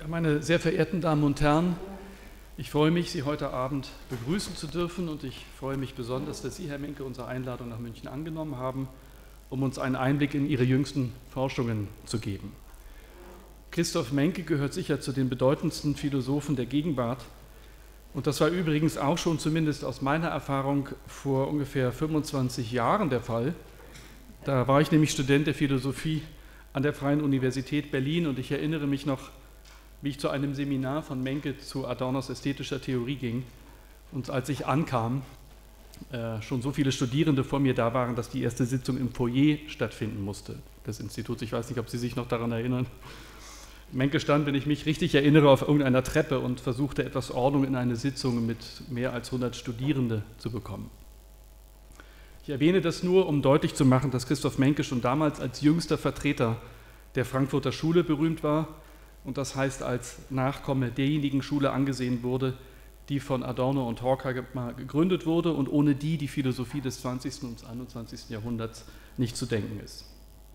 Meine sehr verehrten Damen und Herren, ich freue mich, Sie heute Abend begrüßen zu dürfen und ich freue mich besonders, dass Sie, Herr Menke, unsere Einladung nach München angenommen haben, um uns einen Einblick in Ihre jüngsten Forschungen zu geben. Christoph Menke gehört sicher zu den bedeutendsten Philosophen der Gegenwart und das war übrigens auch schon zumindest aus meiner Erfahrung vor ungefähr 25 Jahren der Fall. Da war ich nämlich Student der Philosophie an der Freien Universität Berlin und ich erinnere mich noch, wie ich zu einem Seminar von Menke zu Adornos ästhetischer Theorie ging und als ich ankam, schon so viele Studierende vor mir da waren, dass die erste Sitzung im Foyer stattfinden musste des Instituts. Ich weiß nicht, ob Sie sich noch daran erinnern. Menke stand, wenn ich mich richtig erinnere, auf irgendeiner Treppe und versuchte etwas Ordnung in eine Sitzung mit mehr als 100 Studierende zu bekommen. Ich erwähne das nur, um deutlich zu machen, dass Christoph Menke schon damals als jüngster Vertreter der Frankfurter Schule berühmt war und das heißt als Nachkomme derjenigen Schule angesehen wurde, die von Adorno und Horkheimer gegründet wurde und ohne die Philosophie des 20. und 21. Jahrhunderts nicht zu denken ist.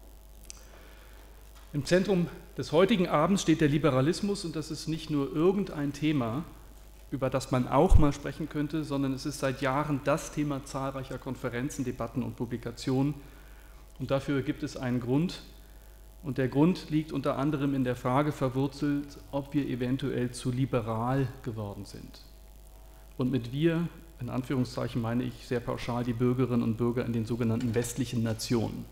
Im Zentrum des heutigen Abends steht der Liberalismus und das ist nicht nur irgendein Thema, über das man auch mal sprechen könnte, sondern es ist seit Jahren das Thema zahlreicher Konferenzen, Debatten und Publikationen und dafür gibt es einen Grund. Und der Grund liegt unter anderem in der Frage verwurzelt, ob wir eventuell zu liberal geworden sind. Und mit wir, in Anführungszeichen, meine ich sehr pauschal die Bürgerinnen und Bürger in den sogenannten westlichen Nationen.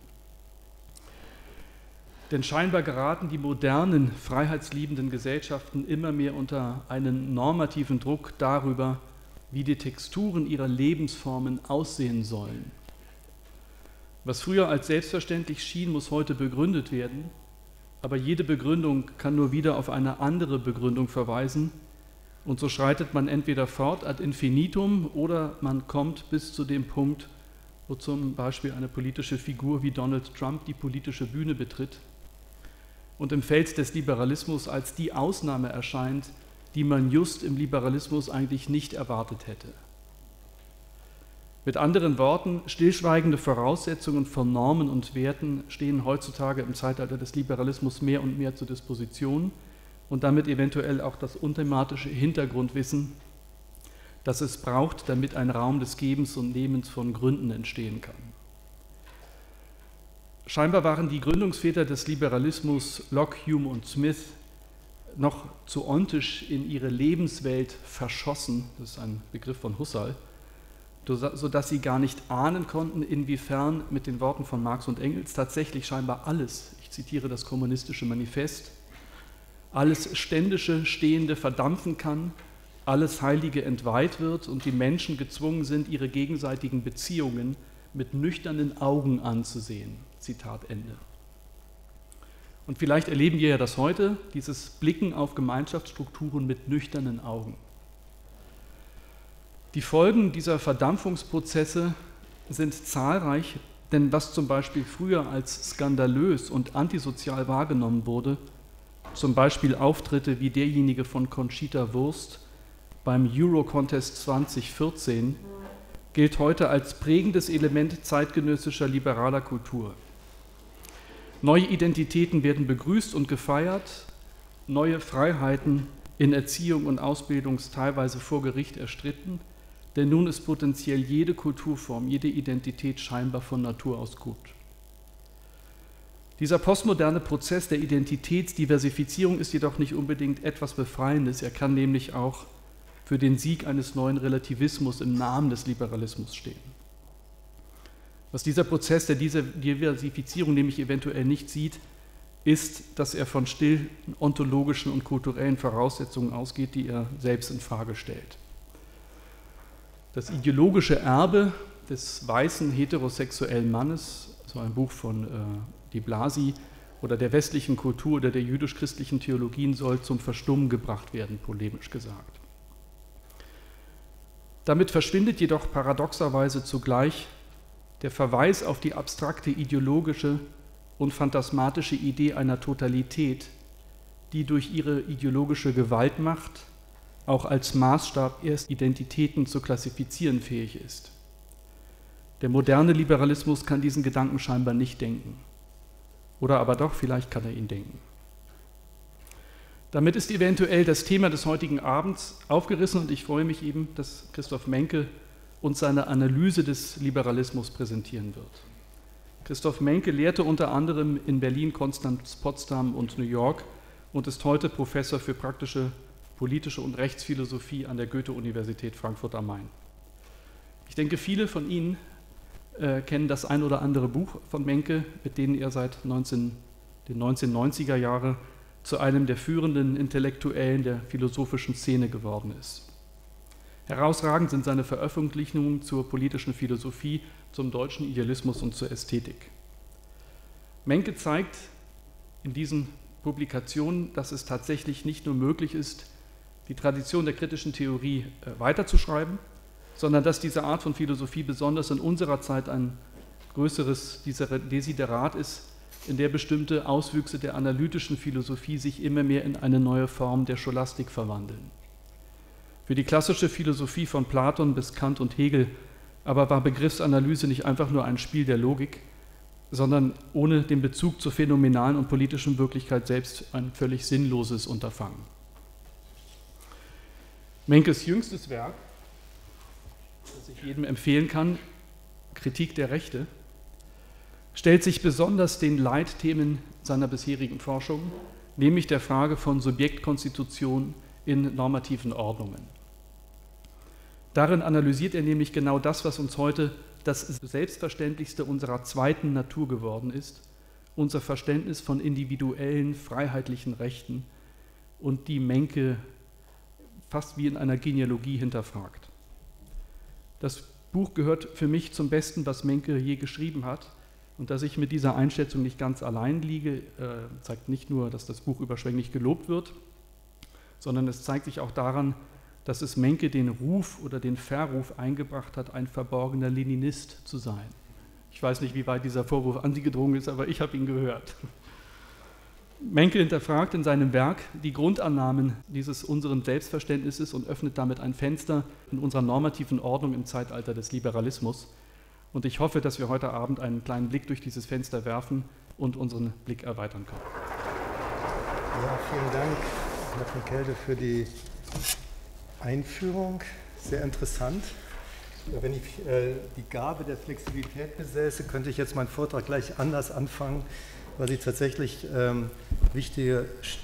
Denn scheinbar geraten die modernen, freiheitsliebenden Gesellschaften immer mehr unter einen normativen Druck darüber, wie die Texturen ihrer Lebensformen aussehen sollen. Was früher als selbstverständlich schien, muss heute begründet werden, aber jede Begründung kann nur wieder auf eine andere Begründung verweisen und so schreitet man entweder fort ad infinitum oder man kommt bis zu dem Punkt, wo zum Beispiel eine politische Figur wie Donald Trump die politische Bühne betritt und im Feld des Liberalismus als die Ausnahme erscheint, die man just im Liberalismus eigentlich nicht erwartet hätte. Mit anderen Worten, stillschweigende Voraussetzungen von Normen und Werten stehen heutzutage im Zeitalter des Liberalismus mehr und mehr zur Disposition und damit eventuell auch das unthematische Hintergrundwissen, das es braucht, damit ein Raum des Gebens und Nehmens von Gründen entstehen kann. Scheinbar waren die Gründungsväter des Liberalismus, Locke, Hume und Smith, noch zu ontisch in ihre Lebenswelt verschossen, das ist ein Begriff von Husserl, sodass sie gar nicht ahnen konnten, inwiefern mit den Worten von Marx und Engels tatsächlich scheinbar alles, ich zitiere das kommunistische Manifest, alles Ständische, Stehende verdampfen kann, alles Heilige entweiht wird und die Menschen gezwungen sind, ihre gegenseitigen Beziehungen mit nüchternen Augen anzusehen. Zitat Ende. Und vielleicht erleben wir ja das heute, dieses Blicken auf Gemeinschaftsstrukturen mit nüchternen Augen. Die Folgen dieser Verdampfungsprozesse sind zahlreich, denn was zum Beispiel früher als skandalös und antisozial wahrgenommen wurde, zum Beispiel Auftritte wie derjenige von Conchita Wurst beim Eurocontest 2014, gilt heute als prägendes Element zeitgenössischer liberaler Kultur. Neue Identitäten werden begrüßt und gefeiert, neue Freiheiten in Erziehung und Ausbildung teilweise vor Gericht erstritten, denn nun ist potenziell jede Kulturform, jede Identität scheinbar von Natur aus gut. Dieser postmoderne Prozess der Identitätsdiversifizierung ist jedoch nicht unbedingt etwas Befreiendes, er kann nämlich auch für den Sieg eines neuen Relativismus im Namen des Liberalismus stehen. Was dieser Prozess der Diversifizierung nämlich eventuell nicht sieht, ist, dass er von stillen ontologischen und kulturellen Voraussetzungen ausgeht, die er selbst in Frage stellt. Das ideologische Erbe des weißen heterosexuellen Mannes, so ein Buch von Di Blasi, oder der westlichen Kultur oder der jüdisch-christlichen Theologien soll zum Verstummen gebracht werden, polemisch gesagt. Damit verschwindet jedoch paradoxerweise zugleich der Verweis auf die abstrakte ideologische und phantasmatische Idee einer Totalität, die durch ihre ideologische Gewaltmacht auch als Maßstab erst Identitäten zu klassifizieren fähig ist. Der moderne Liberalismus kann diesen Gedanken scheinbar nicht denken. Oder aber doch, vielleicht kann er ihn denken. Damit ist eventuell das Thema des heutigen Abends aufgerissen und ich freue mich eben, dass Christoph Menke uns seine Analyse des Liberalismus präsentieren wird. Christoph Menke lehrte unter anderem in Berlin, Konstanz, Potsdam und New York und ist heute Professor für praktische politische und Rechtsphilosophie an der Goethe-Universität Frankfurt am Main. Ich denke, viele von Ihnen kennen das ein oder andere Buch von Menke, mit denen er seit den 1990er Jahren zu einem der führenden Intellektuellen der philosophischen Szene geworden ist. Herausragend sind seine Veröffentlichungen zur politischen Philosophie, zum deutschen Idealismus und zur Ästhetik. Menke zeigt in diesen Publikationen, dass es tatsächlich nicht nur möglich ist, die Tradition der kritischen Theorie weiterzuschreiben, sondern dass diese Art von Philosophie besonders in unserer Zeit ein größeres Desiderat ist, in der bestimmte Auswüchse der analytischen Philosophie sich immer mehr in eine neue Form der Scholastik verwandeln. Für die klassische Philosophie von Platon bis Kant und Hegel aber war Begriffsanalyse nicht einfach nur ein Spiel der Logik, sondern ohne den Bezug zur phänomenalen und politischen Wirklichkeit selbst ein völlig sinnloses Unterfangen. Menkes jüngstes Werk, das ich jedem empfehlen kann, Kritik der Rechte, stellt sich besonders den Leitthemen seiner bisherigen Forschung, nämlich der Frage von Subjektkonstitution in normativen Ordnungen. Darin analysiert er nämlich genau das, was uns heute das Selbstverständlichste unserer zweiten Natur geworden ist, unser Verständnis von individuellen, freiheitlichen Rechten und die Menke fast wie in einer Genealogie hinterfragt. Das Buch gehört für mich zum Besten, was Menke je geschrieben hat. Und dass ich mit dieser Einschätzung nicht ganz allein liege, zeigt nicht nur, dass das Buch überschwänglich gelobt wird, sondern es zeigt sich auch daran, dass es Menke den Ruf oder den Verruf eingebracht hat, ein verborgener Leninist zu sein. Ich weiß nicht, wie weit dieser Vorwurf an Sie gedrungen ist, aber ich habe ihn gehört. Menke hinterfragt in seinem Werk die Grundannahmen dieses unseren Selbstverständnisses und öffnet damit ein Fenster in unserer normativen Ordnung im Zeitalter des Liberalismus. Und ich hoffe, dass wir heute Abend einen kleinen Blick durch dieses Fenster werfen und unseren Blick erweitern können. Ja, vielen Dank, Herr von Kelde, für die Einführung. Sehr interessant. Wenn ich die Gabe der Flexibilität besäße, könnte ich jetzt meinen Vortrag gleich anders anfangen, weil Sie tatsächlich wichtige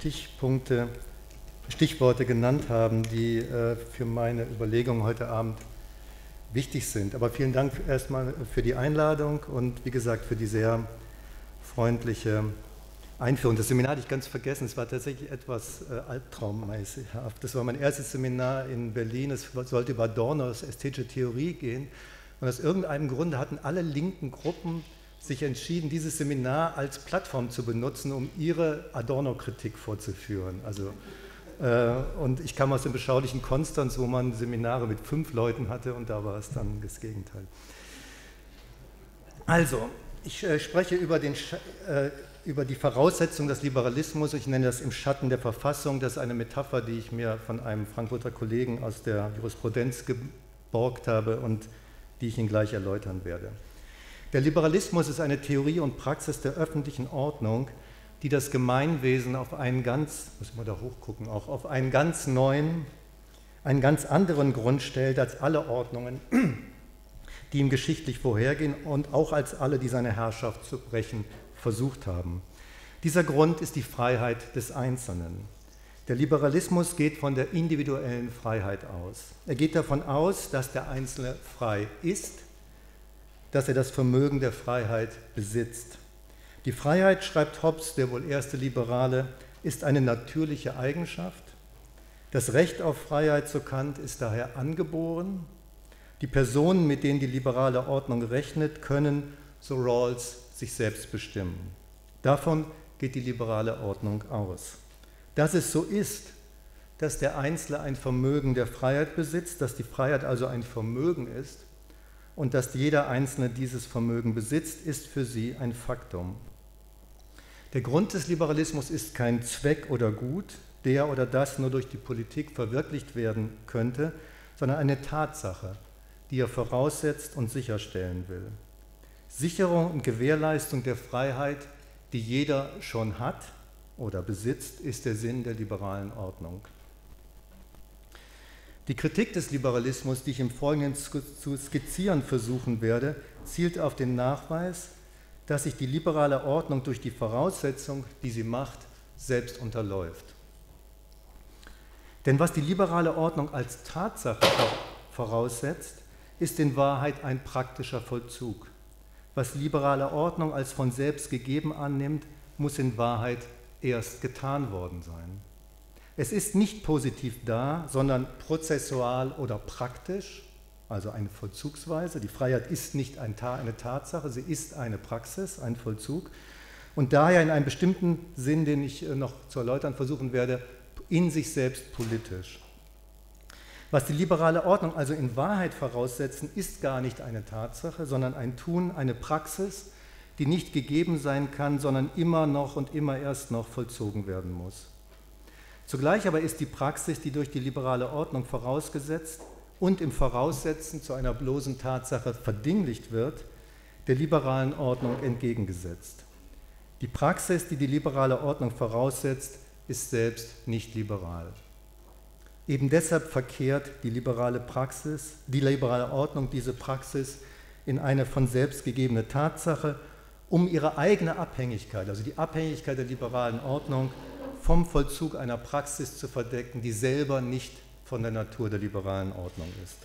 Stichworte genannt haben, die für meine Überlegungen heute Abend wichtig sind. Aber vielen Dank erstmal für die Einladung und wie gesagt für die sehr freundliche Einführung. Das Seminar hatte ich ganz vergessen, es war tatsächlich etwas albtraummäßig. Das war mein erstes Seminar in Berlin, es sollte über Adornos ästhetische Theorie gehen und aus irgendeinem Grunde hatten alle linken Gruppen sich entschieden, dieses Seminar als Plattform zu benutzen, um ihre Adorno-Kritik vorzuführen. Und ich kam aus dem beschaulichen Konstanz, wo man Seminare mit 5 Leuten hatte und da war es dann das Gegenteil. Also, ich spreche über die Voraussetzungen des Liberalismus, ich nenne das im Schatten der Verfassung, das ist eine Metapher, die ich mir von einem Frankfurter Kollegen aus der Jurisprudenz geborgt habe und die ich Ihnen gleich erläutern werde. Der Liberalismus ist eine Theorie und Praxis der öffentlichen Ordnung, die das Gemeinwesen auf einen ganz, muss man da hochgucken, auch auf einen ganz neuen, einen ganz anderen Grund stellt als alle Ordnungen, die ihm geschichtlich vorhergehen und auch als alle, die seine Herrschaft zu brechen versucht haben. Dieser Grund ist die Freiheit des Einzelnen. Der Liberalismus geht von der individuellen Freiheit aus. Er geht davon aus, dass der Einzelne frei ist, dass er das Vermögen der Freiheit besitzt. Die Freiheit, schreibt Hobbes, der wohl erste Liberale, ist eine natürliche Eigenschaft. Das Recht auf Freiheit, so Kant, ist daher angeboren. Die Personen, mit denen die liberale Ordnung rechnet, können, so Rawls, sich selbst bestimmen. Davon geht die liberale Ordnung aus. Dass es so ist, dass der Einzelne ein Vermögen der Freiheit besitzt, dass die Freiheit also ein Vermögen ist und dass jeder Einzelne dieses Vermögen besitzt, ist für sie ein Faktum. Der Grund des Liberalismus ist kein Zweck oder Gut, der oder das nur durch die Politik verwirklicht werden könnte, sondern eine Tatsache, die er voraussetzt und sicherstellen will. Sicherung und Gewährleistung der Freiheit, die jeder schon hat, oder besitzt, ist der Sinn der liberalen Ordnung. Die Kritik des Liberalismus, die ich im Folgenden zu skizzieren versuchen werde, zielt auf den Nachweis, dass sich die liberale Ordnung durch die Voraussetzung, die sie macht, selbst unterläuft. Denn was die liberale Ordnung als Tatsache voraussetzt, ist in Wahrheit ein praktischer Vollzug. Was liberale Ordnung als von selbst gegeben annimmt, muss in Wahrheit erst getan worden sein. Es ist nicht positiv da, sondern prozessual oder praktisch, also eine Vollzugsweise. Die Freiheit ist nicht eine Tatsache, sie ist eine Praxis, ein Vollzug. Und daher in einem bestimmten Sinn, den ich noch zu erläutern versuchen werde, in sich selbst politisch. Was die liberale Ordnung also in Wahrheit voraussetzen, ist gar nicht eine Tatsache, sondern ein Tun, eine Praxis, die nicht gegeben sein kann, sondern immer noch und immer erst noch vollzogen werden muss. Zugleich aber ist die Praxis, die durch die liberale Ordnung vorausgesetzt und im Voraussetzen zu einer bloßen Tatsache verdinglicht wird, der liberalen Ordnung entgegengesetzt. Die Praxis, die die liberale Ordnung voraussetzt, ist selbst nicht liberal. Eben deshalb verkehrt die liberale Ordnung diese Praxis in eine von selbst gegebene Tatsache, um ihre eigene Abhängigkeit, also die Abhängigkeit der liberalen Ordnung, vom Vollzug einer Praxis zu verdecken, die selber nicht von der Natur der liberalen Ordnung ist.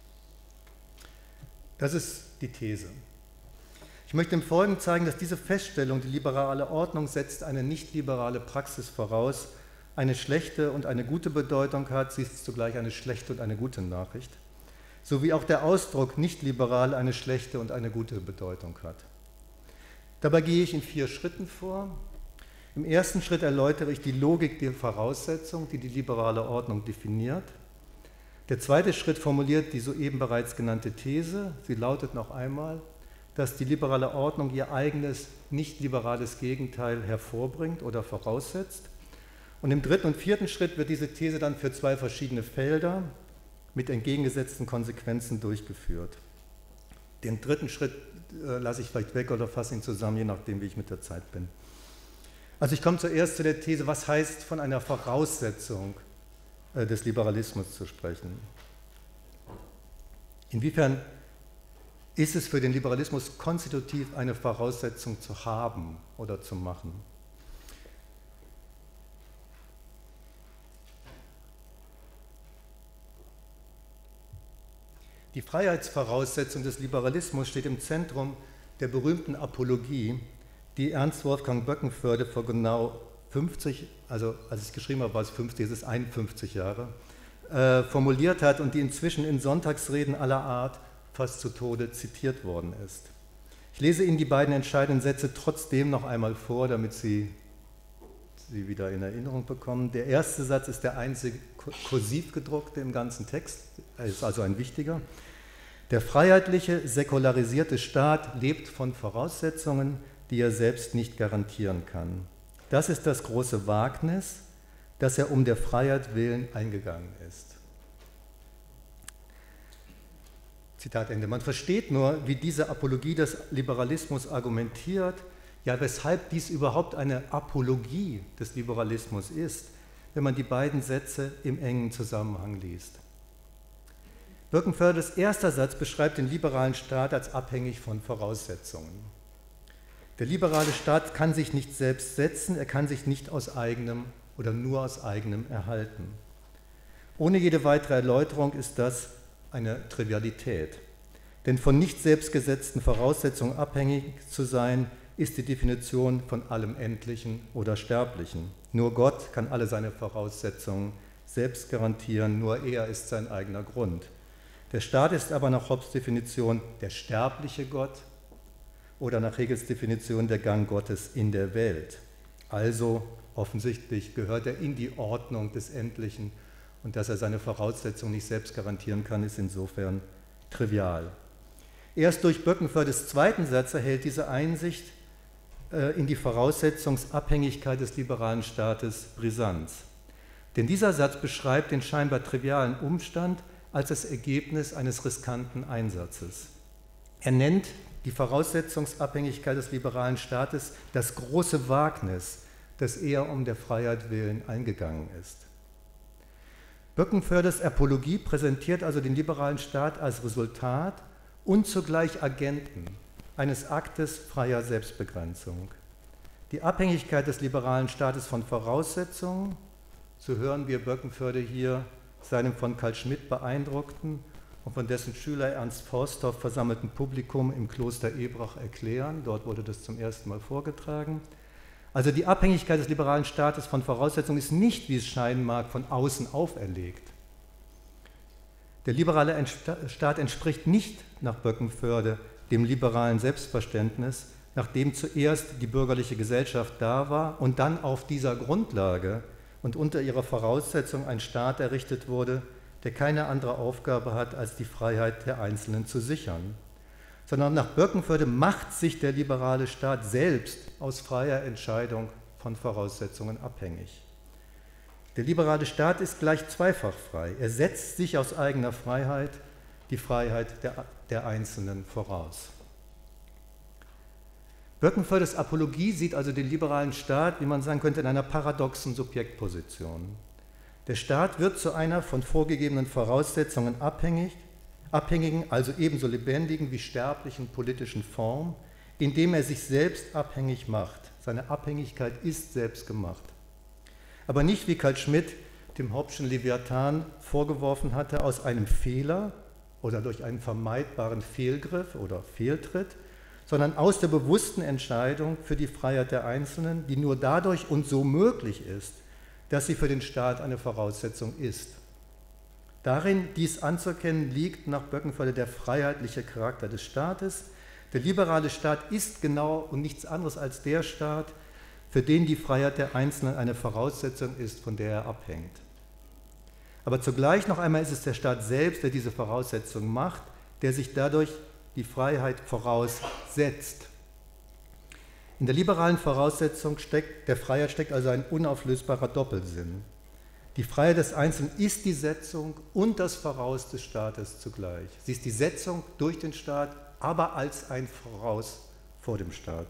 Das ist die These. Ich möchte im Folgenden zeigen, dass diese Feststellung, die liberale Ordnung setzt eine nicht-liberale Praxis voraus, eine schlechte und eine gute Bedeutung hat, sie ist zugleich eine schlechte und eine gute Nachricht, sowie auch der Ausdruck nicht liberal eine schlechte und eine gute Bedeutung hat. Dabei gehe ich in 4 Schritten vor. Im ersten Schritt erläutere ich die Logik der Voraussetzung, die die liberale Ordnung definiert. Der zweite Schritt formuliert die soeben bereits genannte These. Sie lautet noch einmal, dass die liberale Ordnung ihr eigenes nicht-liberales Gegenteil hervorbringt oder voraussetzt. Und im dritten und vierten Schritt wird diese These dann für 2 verschiedene Felder mit entgegengesetzten Konsequenzen durchgeführt. Den dritten Schritt lasse ich vielleicht weg oder fasse ihn zusammen, je nachdem, wie ich mit der Zeit bin. Also ich komme zuerst zu der These, was heißt von einer Voraussetzung des Liberalismus zu sprechen. Inwiefern ist es für den Liberalismus konstitutiv, eine Voraussetzung zu haben oder zu machen? Die Freiheitsvoraussetzung des Liberalismus steht im Zentrum der berühmten Apologie, die Ernst Wolfgang Böckenförde vor genau 50, also als ich geschrieben habe, war es 50, es ist 51 Jahre, formuliert hat und die inzwischen in Sonntagsreden aller Art fast zu Tode zitiert worden ist. Ich lese Ihnen die beiden entscheidenden Sätze trotzdem noch einmal vor, damit Sie sie wieder in Erinnerung bekommen. Der erste Satz ist der einzige kursiv gedruckte im ganzen Text, ist also ein wichtiger. Der freiheitliche, säkularisierte Staat lebt von Voraussetzungen, die er selbst nicht garantieren kann. Das ist das große Wagnis, das er um der Freiheit willen eingegangen ist. Zitat Ende. Man versteht nur, wie diese Apologie des Liberalismus argumentiert, ja, weshalb dies überhaupt eine Apologie des Liberalismus ist, wenn man die beiden Sätze im engen Zusammenhang liest. Böckenfördes erster Satz beschreibt den liberalen Staat als abhängig von Voraussetzungen. Der liberale Staat kann sich nicht selbst setzen, er kann sich nicht aus eigenem oder nur aus eigenem erhalten. Ohne jede weitere Erläuterung ist das eine Trivialität. Denn von nicht selbstgesetzten Voraussetzungen abhängig zu sein, ist die Definition von allem Endlichen oder Sterblichen. Nur Gott kann alle seine Voraussetzungen selbst garantieren, nur er ist sein eigener Grund. Der Staat ist aber nach Hobbes Definition der sterbliche Gott oder nach Hegels Definition der Gang Gottes in der Welt. Also offensichtlich gehört er in die Ordnung des Endlichen und dass er seine Voraussetzungen nicht selbst garantieren kann, ist insofern trivial. Erst durch Böckenfördes zweiten Satz erhält diese Einsicht in die Voraussetzungsabhängigkeit des liberalen Staates Brisanz. Denn dieser Satz beschreibt den scheinbar trivialen Umstand als das Ergebnis eines riskanten Einsatzes. Er nennt die Voraussetzungsabhängigkeit des liberalen Staates das große Wagnis, das er um der Freiheit willen eingegangen ist. Böckenfördes Apologie präsentiert also den liberalen Staat als Resultat und zugleich Agenten eines Aktes freier Selbstbegrenzung. Die Abhängigkeit des liberalen Staates von Voraussetzungen, so hören wir Böckenförde hier seinem von Carl Schmitt beeindruckten und von dessen Schüler Ernst Forsthoff versammelten Publikum im Kloster Ebrach erklären. Dort wurde das zum ersten Mal vorgetragen. Also die Abhängigkeit des liberalen Staates von Voraussetzungen ist nicht, wie es scheinen mag, von außen auferlegt. Der liberale Staat entspricht nicht nach Böckenförde dem liberalen Selbstverständnis, nachdem zuerst die bürgerliche Gesellschaft da war und dann auf dieser Grundlage und unter ihrer Voraussetzung ein Staat errichtet wurde, der keine andere Aufgabe hat, als die Freiheit der Einzelnen zu sichern. Sondern nach Böckenförde macht sich der liberale Staat selbst aus freier Entscheidung von Voraussetzungen abhängig. Der liberale Staat ist gleich zweifach frei. Er setzt sich aus eigener Freiheit die Freiheit der Einzelnen voraus. Böckenfördes Apologie sieht also den liberalen Staat, wie man sagen könnte, in einer paradoxen Subjektposition. Der Staat wird zu einer von vorgegebenen Voraussetzungen abhängigen, also ebenso lebendigen wie sterblichen politischen Form, indem er sich selbst abhängig macht. Seine Abhängigkeit ist selbst gemacht. Aber nicht, wie Carl Schmitt dem Hobbschen Leviathan vorgeworfen hatte, aus einem Fehler oder durch einen vermeidbaren Fehlgriff oder Fehltritt, sondern aus der bewussten Entscheidung für die Freiheit der Einzelnen, die nur dadurch und so möglich ist, dass sie für den Staat eine Voraussetzung ist. Darin, dies anzuerkennen, liegt nach Böckenförde der freiheitliche Charakter des Staates. Der liberale Staat ist genau und nichts anderes als der Staat, für den die Freiheit der Einzelnen eine Voraussetzung ist, von der er abhängt. Aber zugleich noch einmal ist es der Staat selbst, der diese Voraussetzung macht, der sich dadurch die Freiheit voraussetzt. In der liberalen Voraussetzung der Freiheit steckt also ein unauflösbarer Doppelsinn. Die Freiheit des Einzelnen ist die Setzung und das Voraus des Staates zugleich. Sie ist die Setzung durch den Staat, aber als ein Voraus vor dem Staat.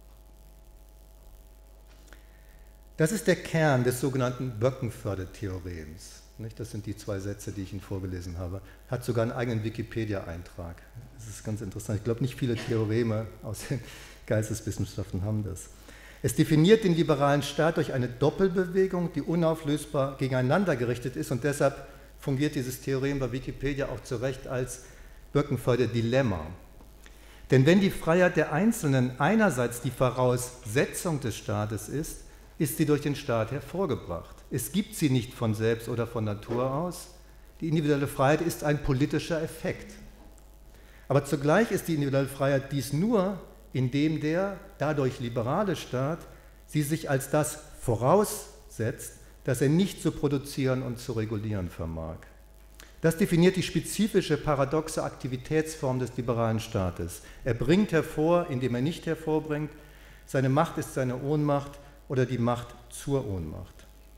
Das ist der Kern des sogenannten Böckenförde-Theorems. Das sind die zwei Sätze, die ich Ihnen vorgelesen habe. Hat sogar einen eigenen Wikipedia-Eintrag. Das ist ganz interessant. Ich glaube, nicht viele Theoreme aus den Geisteswissenschaften haben das. Es definiert den liberalen Staat durch eine Doppelbewegung, die unauflösbar gegeneinander gerichtet ist, und deshalb fungiert dieses Theorem bei Wikipedia auch zu Recht als Böckenförde-Dilemma. Denn wenn die Freiheit der Einzelnen einerseits die Voraussetzung des Staates ist sie durch den Staat hervorgebracht. Es gibt sie nicht von selbst oder von Natur aus. Die individuelle Freiheit ist ein politischer Effekt. Aber zugleich ist die individuelle Freiheit dies nur, indem der dadurch liberale Staat sie sich als das voraussetzt, das er nicht zu produzieren und zu regulieren vermag. Das definiert die spezifische, paradoxe Aktivitätsform des liberalen Staates. Er bringt hervor, indem er nicht hervorbringt. Seine Macht ist seine Ohnmacht oder die Macht zur Ohnmacht.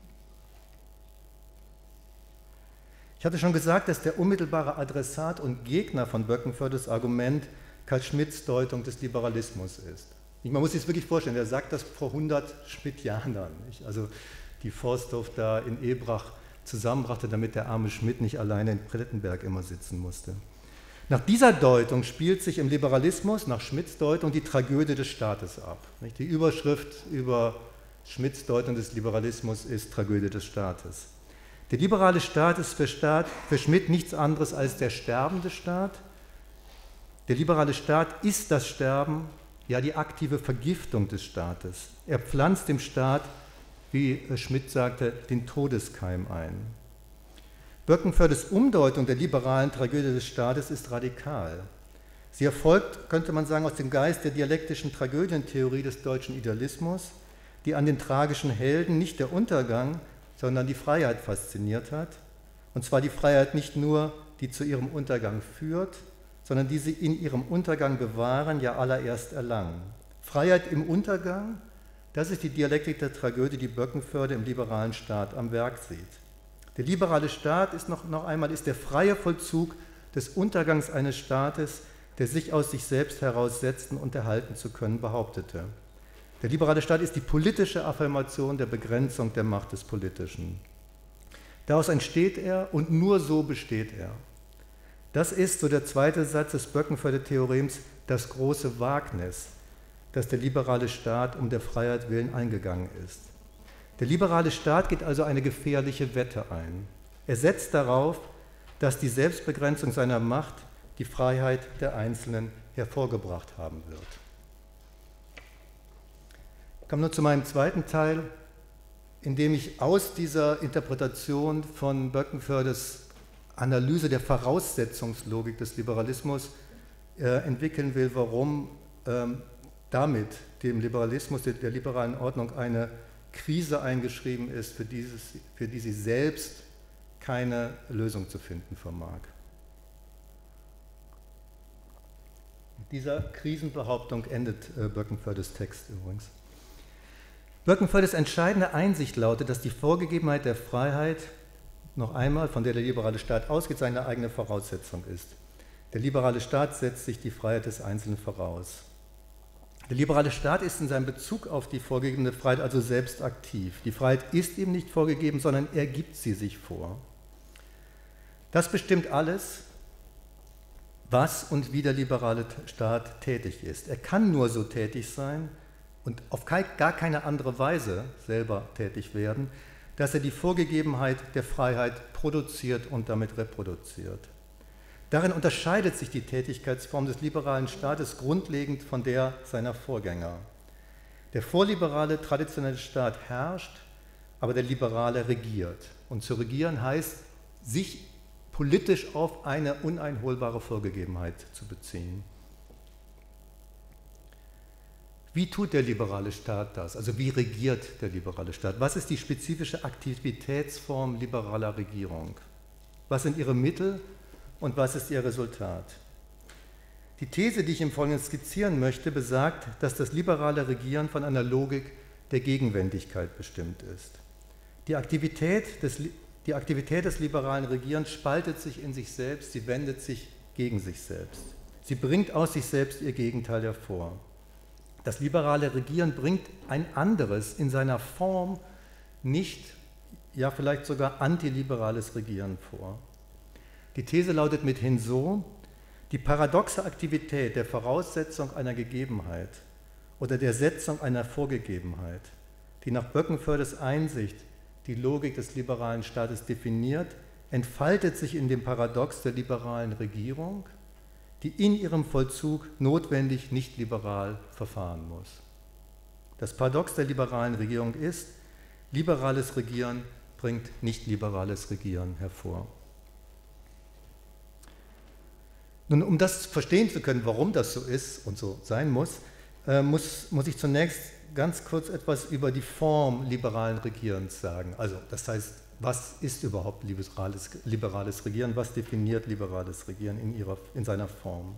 Ich hatte schon gesagt, dass der unmittelbare Adressat und Gegner von Böckenfördes Argument Carl Schmitts Deutung des Liberalismus ist. Man muss sich das wirklich vorstellen, er sagt das vor 100 Schmidtianern, also die Forsthoff da in Ebrach zusammenbrachte, damit der arme Schmidt nicht alleine in Plettenberg immer sitzen musste. Nach dieser Deutung spielt sich im Liberalismus, nach Schmidts Deutung, die Tragödie des Staates ab. Die Überschrift über Schmidts Deutung des Liberalismus ist Tragödie des Staates. Der liberale Staat ist für Schmitt nichts anderes als der sterbende Staat. Der liberale Staat ist das Sterben, ja die aktive Vergiftung des Staates. Er pflanzt dem Staat, wie Schmitt sagte, den Todeskeim ein. Böckenfördes Umdeutung der liberalen Tragödie des Staates ist radikal. Sie erfolgt, könnte man sagen, aus dem Geist der dialektischen Tragödientheorie des deutschen Idealismus, die an den tragischen Helden nicht der Untergang, sondern die Freiheit fasziniert hat. Und zwar die Freiheit nicht nur, die zu ihrem Untergang führt, sondern die sie in ihrem Untergang bewahren, ja allererst erlangen. Freiheit im Untergang, das ist die Dialektik der Tragödie, die Böckenförde im liberalen Staat am Werk sieht. Der liberale Staat ist noch einmal der freie Vollzug des Untergangs eines Staates, der sich aus sich selbst heraus setzen und erhalten zu können behauptete. Der liberale Staat ist die politische Affirmation der Begrenzung der Macht des Politischen. Daraus entsteht er und nur so besteht er. Das ist, so der zweite Satz des Böckenförder Theorems, das große Wagnis, das der liberale Staat um der Freiheit willen eingegangen ist. Der liberale Staat geht also eine gefährliche Wette ein. Er setzt darauf, dass die Selbstbegrenzung seiner Macht die Freiheit der Einzelnen hervorgebracht haben wird. Ich komme nun zu meinem zweiten Teil, in dem ich aus dieser Interpretation von Böckenförders Analyse der Voraussetzungslogik des Liberalismus entwickeln will, warum damit dem Liberalismus, der liberalen Ordnung, eine Krise eingeschrieben ist, für die sie selbst keine Lösung zu finden vermag. Mit dieser Krisenbehauptung endet Böckenförders Text übrigens. Böckenförders entscheidende Einsicht lautet, dass die Vorgegebenheit der Freiheit, noch einmal, von der der liberale Staat ausgeht, seine eigene Voraussetzung ist. Der liberale Staat setzt sich die Freiheit des Einzelnen voraus. Der liberale Staat ist in seinem Bezug auf die vorgegebene Freiheit also selbst aktiv. Die Freiheit ist ihm nicht vorgegeben, sondern er gibt sie sich vor. Das bestimmt alles, was und wie der liberale Staat tätig ist. Er kann nur so tätig sein und auf gar keine andere Weise selber tätig werden, dass er die Vorgegebenheit der Freiheit produziert und damit reproduziert. Darin unterscheidet sich die Tätigkeitsform des liberalen Staates grundlegend von der seiner Vorgänger. Der vorliberale traditionelle Staat herrscht, aber der liberale regiert. Und zu regieren heißt, sich politisch auf eine uneinholbare Vorgegebenheit zu beziehen. Wie tut der liberale Staat das? Also wie regiert der liberale Staat? Was ist die spezifische Aktivitätsform liberaler Regierung? Was sind ihre Mittel und was ist ihr Resultat? Die These, die ich im Folgenden skizzieren möchte, besagt, dass das liberale Regieren von einer Logik der Gegenwändigkeit bestimmt ist. Die Aktivität des liberalen Regierens spaltet sich in sich selbst, sie wendet sich gegen sich selbst. Sie bringt aus sich selbst ihr Gegenteil hervor. Das liberale Regieren bringt ein anderes, in seiner Form nicht, ja vielleicht sogar antiliberales Regieren vor. Die These lautet mithin so: Die paradoxe Aktivität der Voraussetzung einer Gegebenheit oder der Setzung einer Vorgegebenheit, die nach Böckenförders Einsicht die Logik des liberalen Staates definiert, entfaltet sich in dem Paradox der liberalen Regierung, die in ihrem Vollzug notwendig nicht liberal verfahren muss. Das Paradox der liberalen Regierung ist, liberales Regieren bringt nicht liberales Regieren hervor. Nun, um das verstehen zu können, warum das so ist und so sein muss, muss ich zunächst ganz kurz etwas über die Form liberalen Regierens sagen. Also das heißt, was ist überhaupt liberales Regieren? Was definiert liberales Regieren in seiner Form?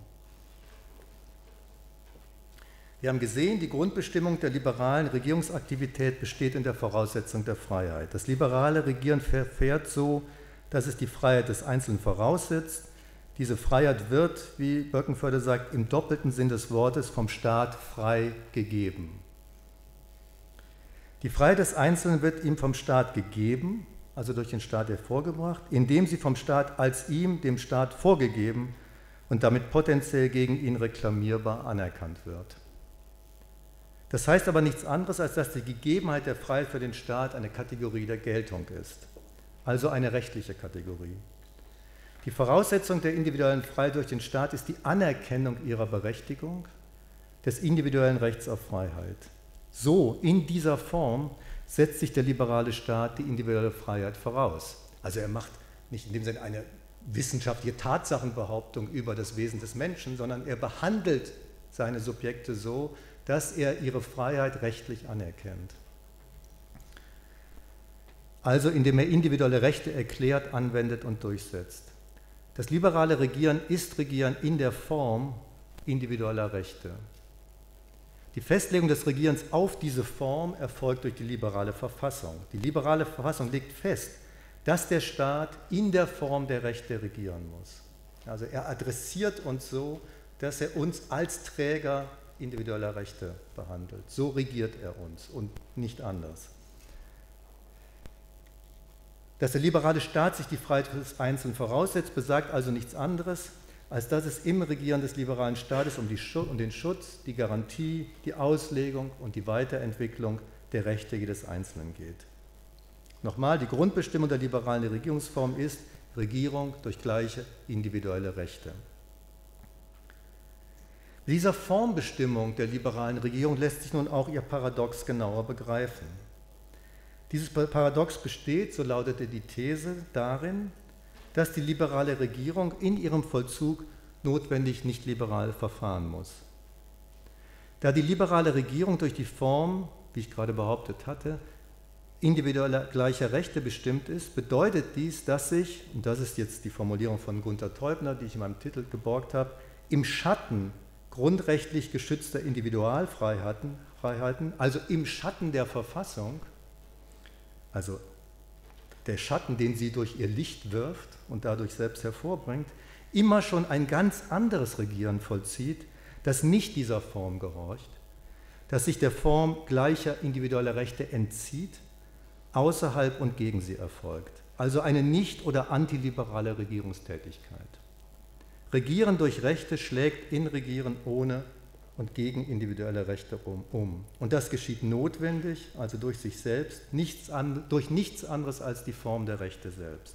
Wir haben gesehen, die Grundbestimmung der liberalen Regierungsaktivität besteht in der Voraussetzung der Freiheit. Das liberale Regieren verfährt so, dass es die Freiheit des Einzelnen voraussetzt. Diese Freiheit wird, wie Böckenförder sagt, im doppelten Sinn des Wortes vom Staat frei gegeben. Die Freiheit des Einzelnen wird ihm vom Staat gegeben, also durch den Staat hervorgebracht, indem sie vom Staat als ihm, dem Staat, vorgegeben und damit potenziell gegen ihn reklamierbar anerkannt wird. Das heißt aber nichts anderes, als dass die Gegebenheit der Freiheit für den Staat eine Kategorie der Geltung ist, also eine rechtliche Kategorie. Die Voraussetzung der individuellen Freiheit durch den Staat ist die Anerkennung ihrer Berechtigung, des individuellen Rechts auf Freiheit. So, in dieser Form, setzt sich der liberale Staat die individuelle Freiheit voraus. Also er macht nicht in dem Sinne eine wissenschaftliche Tatsachenbehauptung über das Wesen des Menschen, sondern er behandelt seine Subjekte so, dass er ihre Freiheit rechtlich anerkennt. Also indem er individuelle Rechte erklärt, anwendet und durchsetzt. Das liberale Regieren ist Regieren in der Form individueller Rechte. Die Festlegung des Regierens auf diese Form erfolgt durch die liberale Verfassung. Die liberale Verfassung legt fest, dass der Staat in der Form der Rechte regieren muss. Also er adressiert uns so, dass er uns als Träger individueller Rechte behandelt. So regiert er uns und nicht anders. Dass der liberale Staat sich die Freiheit des Einzelnen voraussetzt, besagt also nichts anderes, als dass es im Regieren des liberalen Staates um den Schutz, die Garantie, die Auslegung und die Weiterentwicklung der Rechte jedes Einzelnen geht. Nochmal, die Grundbestimmung der liberalen Regierungsform ist Regierung durch gleiche individuelle Rechte. Mit dieser Formbestimmung der liberalen Regierung lässt sich nun auch ihr Paradox genauer begreifen. Dieses Paradox besteht, so lautete die These, darin, dass die liberale Regierung in ihrem Vollzug notwendig nicht liberal verfahren muss. Da die liberale Regierung durch die Form, wie ich gerade behauptet hatte, individueller gleicher Rechte bestimmt ist, bedeutet dies, dass sich, und das ist jetzt die Formulierung von Gunther Teubner, die ich in meinem Titel geborgt habe, im Schatten grundrechtlich geschützter Individualfreiheiten, also im Schatten der Verfassung, also der Schatten, den sie durch ihr Licht wirft und dadurch selbst hervorbringt, immer schon ein ganz anderes Regieren vollzieht, das nicht dieser Form gehorcht, das sich der Form gleicher individueller Rechte entzieht, außerhalb und gegen sie erfolgt. Also eine nicht- oder antiliberale Regierungstätigkeit. Regieren durch Rechte schlägt in Regieren ohne und gegen individuelle Rechte um. Und das geschieht notwendig, also durch sich selbst, durch nichts anderes als die Form der Rechte selbst.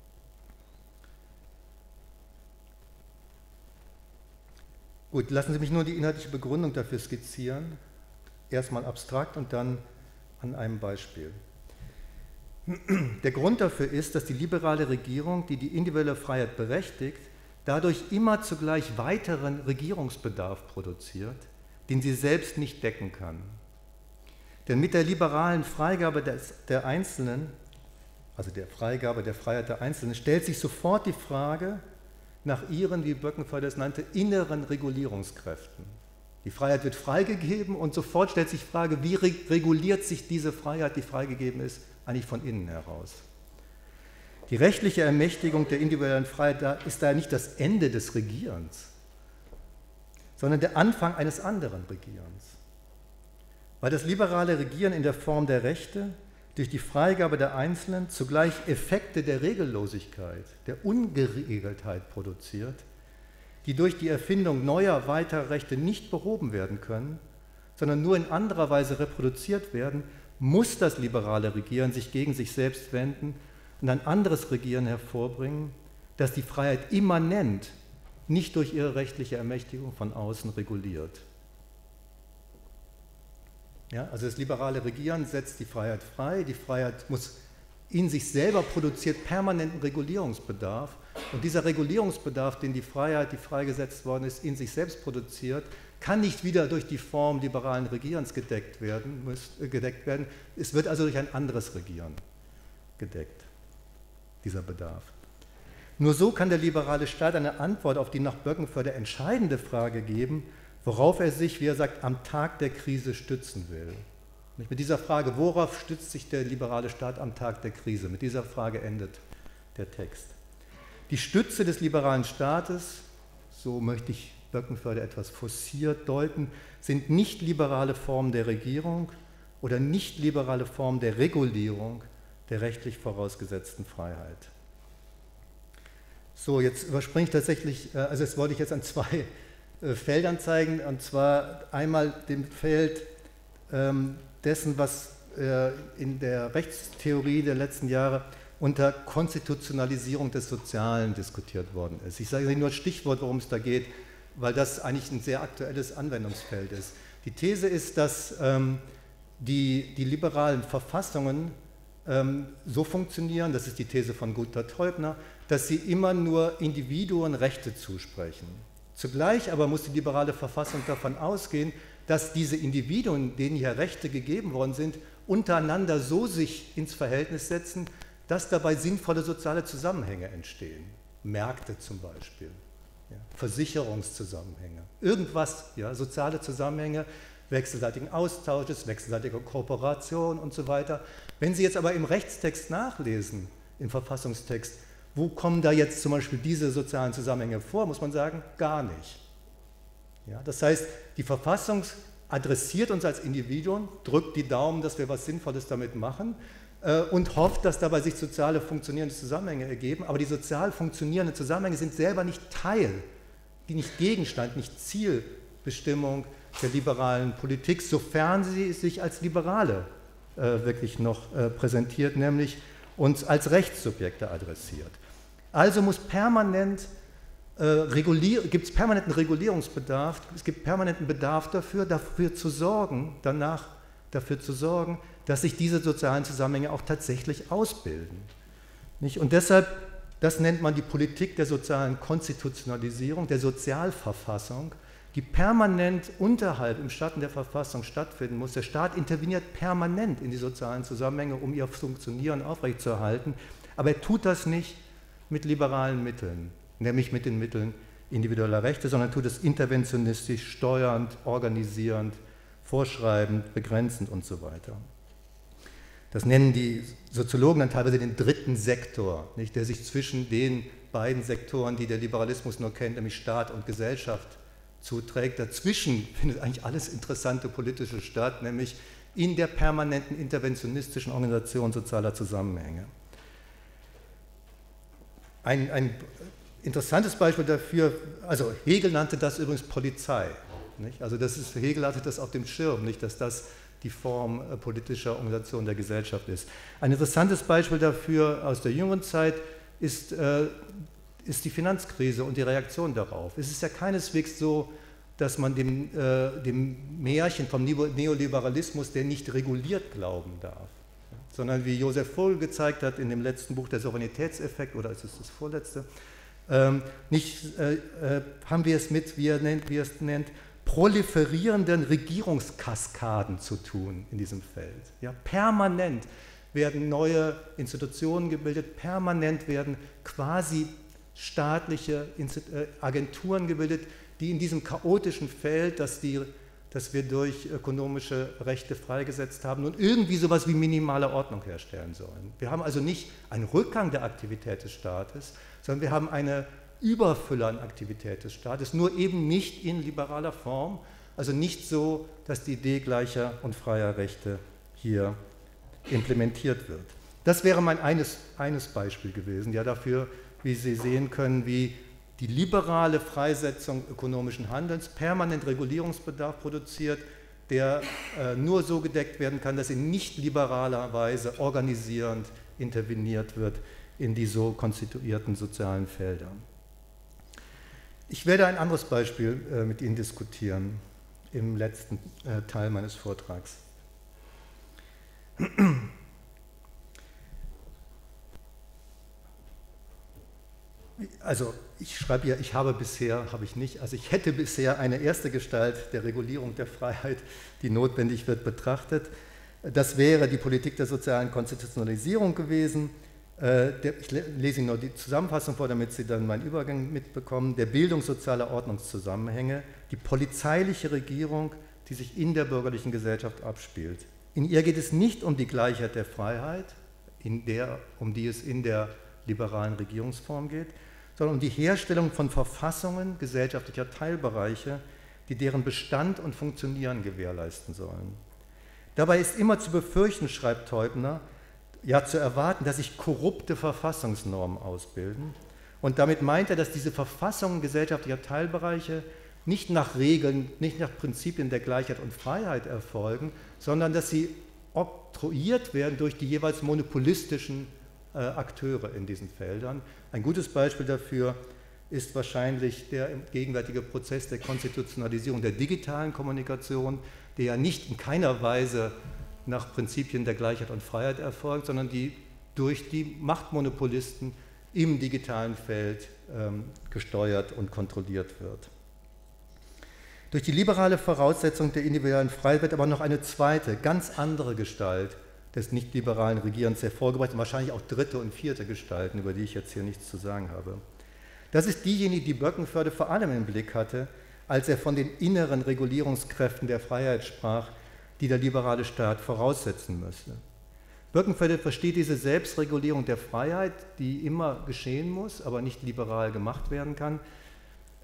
Gut, lassen Sie mich nur die inhaltliche Begründung dafür skizzieren. Erstmal abstrakt und dann an einem Beispiel. Der Grund dafür ist, dass die liberale Regierung, die die individuelle Freiheit berechtigt, dadurch immer zugleich weiteren Regierungsbedarf produziert, den sie selbst nicht decken kann. Denn mit der liberalen Freigabe der Einzelnen, also der Freigabe der Freiheit der Einzelnen, stellt sich sofort die Frage nach ihren, wie Böckenförder es nannte, inneren Regulierungskräften. Die Freiheit wird freigegeben und sofort stellt sich die Frage, wie reguliert sich diese Freiheit, die freigegeben ist, eigentlich von innen heraus. Die rechtliche Ermächtigung der individuellen Freiheit ist daher nicht das Ende des Regierens, sondern der Anfang eines anderen Regierens. Weil das liberale Regieren in der Form der Rechte durch die Freigabe der Einzelnen zugleich Effekte der Regellosigkeit, der Ungeregeltheit produziert, die durch die Erfindung neuer, weiterer Rechte nicht behoben werden können, sondern nur in anderer Weise reproduziert werden, muss das liberale Regieren sich gegen sich selbst wenden und ein anderes Regieren hervorbringen, das die Freiheit immanent, nicht durch ihre rechtliche Ermächtigung von außen reguliert. Ja, also das liberale Regieren setzt die Freiheit frei, die Freiheit muss in sich selber produziert permanenten Regulierungsbedarf und dieser Regulierungsbedarf, den die Freiheit, die freigesetzt worden ist, in sich selbst produziert, kann nicht wieder durch die Form liberalen Regierens gedeckt werden. Es wird also durch ein anderes Regieren gedeckt, dieser Bedarf. Nur so kann der liberale Staat eine Antwort auf die nach Böckenförder entscheidende Frage geben, worauf er sich, wie er sagt, am Tag der Krise stützen will. Mit dieser Frage, worauf stützt sich der liberale Staat am Tag der Krise? Mit dieser Frage endet der Text. Die Stütze des liberalen Staates, so möchte ich Böckenförder etwas forciert deuten, sind nicht liberale Formen der Regierung oder nicht liberale Formen der Regulierung der rechtlich vorausgesetzten Freiheit. So, jetzt überspringe ich tatsächlich, also das wollte ich jetzt an zwei Feldern zeigen, und zwar einmal dem Feld dessen, was in der Rechtstheorie der letzten Jahre unter Konstitutionalisierung des Sozialen diskutiert worden ist. Ich sage Ihnen nur ein Stichwort, worum es da geht, weil das eigentlich ein sehr aktuelles Anwendungsfeld ist. Die These ist, dass die liberalen Verfassungen so funktionieren, das ist die These von Gunther Teubner, dass sie immer nur Individuen Rechte zusprechen. Zugleich aber muss die liberale Verfassung davon ausgehen, dass diese Individuen, denen hier Rechte gegeben worden sind, untereinander so sich ins Verhältnis setzen, dass dabei sinnvolle soziale Zusammenhänge entstehen. Märkte zum Beispiel, ja, Versicherungszusammenhänge, irgendwas, ja, soziale Zusammenhänge, wechselseitigen Austausches, wechselseitige Kooperation und so weiter. Wenn Sie jetzt aber im Rechtstext nachlesen, im Verfassungstext, wo kommen da jetzt zum Beispiel diese sozialen Zusammenhänge vor, muss man sagen, gar nicht. Ja, das heißt, die Verfassung adressiert uns als Individuen, drückt die Daumen, dass wir was Sinnvolles damit machen und hofft, dass dabei sich soziale funktionierende Zusammenhänge ergeben. Aber die sozial funktionierenden Zusammenhänge sind selber nicht Teil, nicht Gegenstand, nicht Zielbestimmung der liberalen Politik, sofern sie sich als Liberale wirklich noch präsentiert, nämlich uns als Rechtssubjekte adressiert. Also muss gibt es permanenten Regulierungsbedarf, es gibt permanenten Bedarf dafür zu sorgen, dass sich diese sozialen Zusammenhänge auch tatsächlich ausbilden. Nicht? Und deshalb, das nennt man die Politik der sozialen Konstitutionalisierung, der Sozialverfassung, die permanent unterhalb im Schatten der Verfassung stattfinden muss. Der Staat interveniert permanent in die sozialen Zusammenhänge, um ihr Funktionieren aufrechtzuerhalten, aber er tut das nicht mit liberalen Mitteln, nämlich mit den Mitteln individueller Rechte, sondern tut es interventionistisch, steuernd, organisierend, vorschreibend, begrenzend und so weiter. Das nennen die Soziologen dann teilweise den dritten Sektor, nicht, der sich zwischen den beiden Sektoren, die der Liberalismus nur kennt, nämlich Staat und Gesellschaft, zuträgt. Dazwischen findet eigentlich alles interessante politische statt, nämlich in der permanenten interventionistischen Organisation sozialer Zusammenhänge. Ein interessantes Beispiel dafür, also Hegel nannte das übrigens Polizei. Nicht? Also Hegel hatte das auf dem Schirm, nicht, dass das die Form politischer Organisation der Gesellschaft ist. Ein interessantes Beispiel dafür aus der jüngeren Zeit ist die Finanzkrise und die Reaktion darauf. Es ist ja keineswegs so, dass man dem Märchen vom Neoliberalismus, der nicht reguliert, glauben darf, sondern wie Joseph Vogel gezeigt hat in dem letzten Buch, der Souveränitätseffekt, oder ist es das vorletzte, haben wir es mit, wie er es nennt, proliferierenden Regierungskaskaden zu tun in diesem Feld. Ja, permanent werden neue Institutionen gebildet, permanent werden quasi staatliche Agenturen gebildet, die in diesem chaotischen Feld, das wir durch ökonomische Rechte freigesetzt haben, und irgendwie sowas wie minimale Ordnung herstellen sollen. Wir haben also nicht einen Rückgang der Aktivität des Staates, sondern wir haben eine Überfülle an Aktivität des Staates, nur eben nicht in liberaler Form, also nicht so, dass die Idee gleicher und freier Rechte hier implementiert wird. Das wäre mein eines Beispiel gewesen, ja, dafür, wie Sie sehen können, wie die liberale Freisetzung ökonomischen Handelns permanent Regulierungsbedarf produziert, der nur so gedeckt werden kann, dass in nicht liberaler Weise organisierend interveniert wird in die so konstituierten sozialen Felder. Ich werde ein anderes Beispiel mit Ihnen diskutieren im letzten Teil meines Vortrags. Also ich schreibe hier, ich hätte bisher eine erste Gestalt der Regulierung der Freiheit, die notwendig wird, betrachtet. Das wäre die Politik der sozialen Konstitutionalisierung gewesen. Ich lese Ihnen nur die Zusammenfassung vor, damit Sie dann meinen Übergang mitbekommen. Der Bildung sozialer Ordnungszusammenhänge, die polizeiliche Regierung, die sich in der bürgerlichen Gesellschaft abspielt. In ihr geht es nicht um die Gleichheit der Freiheit, um die es in der liberalen Regierungsform geht, sondern um die Herstellung von Verfassungen gesellschaftlicher Teilbereiche, die deren Bestand und Funktionieren gewährleisten sollen. Dabei ist immer zu befürchten, schreibt Teubner, ja zu erwarten, dass sich korrupte Verfassungsnormen ausbilden. Und damit meint er, dass diese Verfassungen gesellschaftlicher Teilbereiche nicht nach Regeln, nicht nach Prinzipien der Gleichheit und Freiheit erfolgen, sondern dass sie oktroyiert werden durch die jeweils monopolistischen Akteure in diesen Feldern. Ein gutes Beispiel dafür ist wahrscheinlich der gegenwärtige Prozess der Konstitutionalisierung der digitalen Kommunikation, der ja nicht in keiner Weise nach Prinzipien der Gleichheit und Freiheit erfolgt, sondern die durch die Machtmonopolisten im digitalen Feld gesteuert und kontrolliert wird. Durch die liberale Voraussetzung der individuellen Freiheit wird aber noch eine zweite, ganz andere Gestalt des nicht-liberalen Regierens hervorgebracht und wahrscheinlich auch dritte und vierte Gestalten, über die ich jetzt hier nichts zu sagen habe. Das ist diejenige, die Böckenförde vor allem im Blick hatte, als er von den inneren Regulierungskräften der Freiheit sprach, die der liberale Staat voraussetzen müsse. Böckenförde versteht diese Selbstregulierung der Freiheit, die immer geschehen muss, aber nicht liberal gemacht werden kann,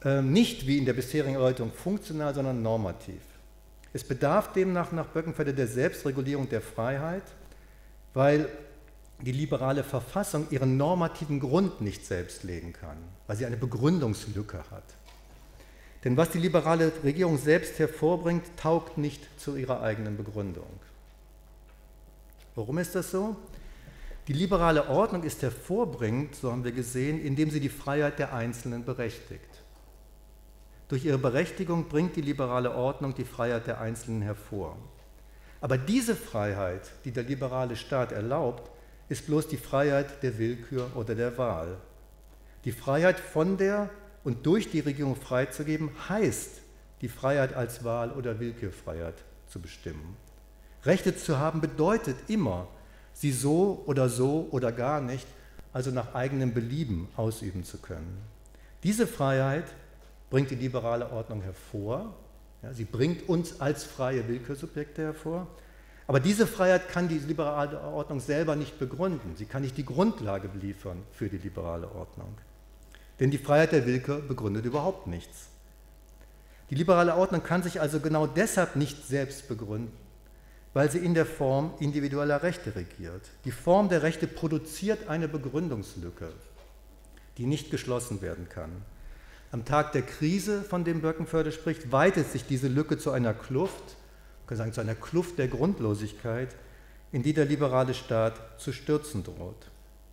nicht wie in der bisherigen Erläuterung funktional, sondern normativ. Es bedarf demnach nach Böckenförde der Selbstregulierung der Freiheit, weil die liberale Verfassung ihren normativen Grund nicht selbst legen kann, weil sie eine Begründungslücke hat. Denn was die liberale Regierung selbst hervorbringt, taugt nicht zu ihrer eigenen Begründung. Warum ist das so? Die liberale Ordnung ist hervorbringend, so haben wir gesehen, indem sie die Freiheit der Einzelnen berechtigt. Durch ihre Berechtigung bringt die liberale Ordnung die Freiheit der Einzelnen hervor. Aber diese Freiheit, die der liberale Staat erlaubt, ist bloß die Freiheit der Willkür oder der Wahl. Die Freiheit von der und durch die Regierung freizugeben, heißt, die Freiheit als Wahl- oder Willkürfreiheit zu bestimmen. Rechte zu haben bedeutet immer, sie so oder gar nicht, also nach eigenem Belieben ausüben zu können. Diese Freiheit bringt die liberale Ordnung hervor, ja, sie bringt uns als freie Willkürsubjekte hervor, aber diese Freiheit kann die liberale Ordnung selber nicht begründen, sie kann nicht die Grundlage liefern für die liberale Ordnung. Denn die Freiheit der Willkür begründet überhaupt nichts. Die liberale Ordnung kann sich also genau deshalb nicht selbst begründen, weil sie in der Form individueller Rechte regiert. Die Form der Rechte produziert eine Begründungslücke, die nicht geschlossen werden kann. Am Tag der Krise, von dem Böckenförde spricht, weitet sich diese Lücke zu einer Kluft, man kann sagen, zu einer Kluft der Grundlosigkeit, in die der liberale Staat zu stürzen droht.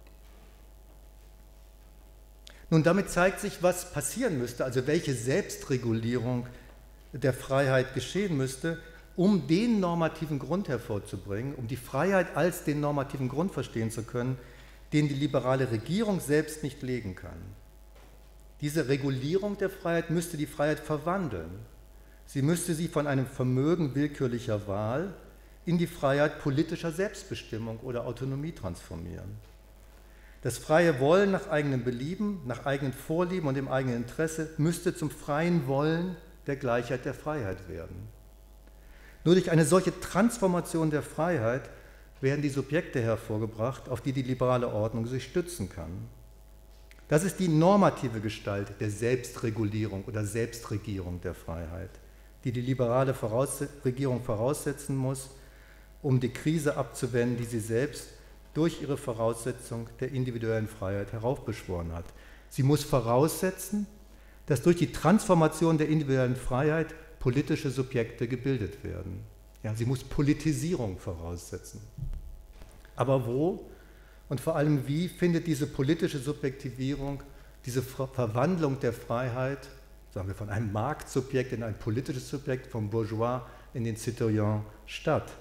Nun, damit zeigt sich, was passieren müsste, also welche Selbstregulierung der Freiheit geschehen müsste, um den normativen Grund hervorzubringen, um die Freiheit als den normativen Grund verstehen zu können, den die liberale Regierung selbst nicht legen kann. Diese Regulierung der Freiheit müsste die Freiheit verwandeln. Sie müsste sie von einem Vermögen willkürlicher Wahl in die Freiheit politischer Selbstbestimmung oder Autonomie transformieren. Das freie Wollen nach eigenem Belieben, nach eigenen Vorlieben und dem eigenen Interesse müsste zum freien Wollen der Gleichheit der Freiheit werden. Nur durch eine solche Transformation der Freiheit werden die Subjekte hervorgebracht, auf die die liberale Ordnung sich stützen kann. Das ist die normative Gestalt der Selbstregulierung oder Selbstregierung der Freiheit, die die liberale Regierung voraussetzen muss, um die Krise abzuwenden, die sie selbst durch ihre Voraussetzung der individuellen Freiheit heraufbeschworen hat. Sie muss voraussetzen, dass durch die Transformation der individuellen Freiheit politische Subjekte gebildet werden. Ja, sie muss Politisierung voraussetzen. Aber wo und vor allem wie findet diese politische Subjektivierung, diese Verwandlung der Freiheit, sagen wir von einem Marktsubjekt in ein politisches Subjekt, vom Bourgeois in den Citoyen statt?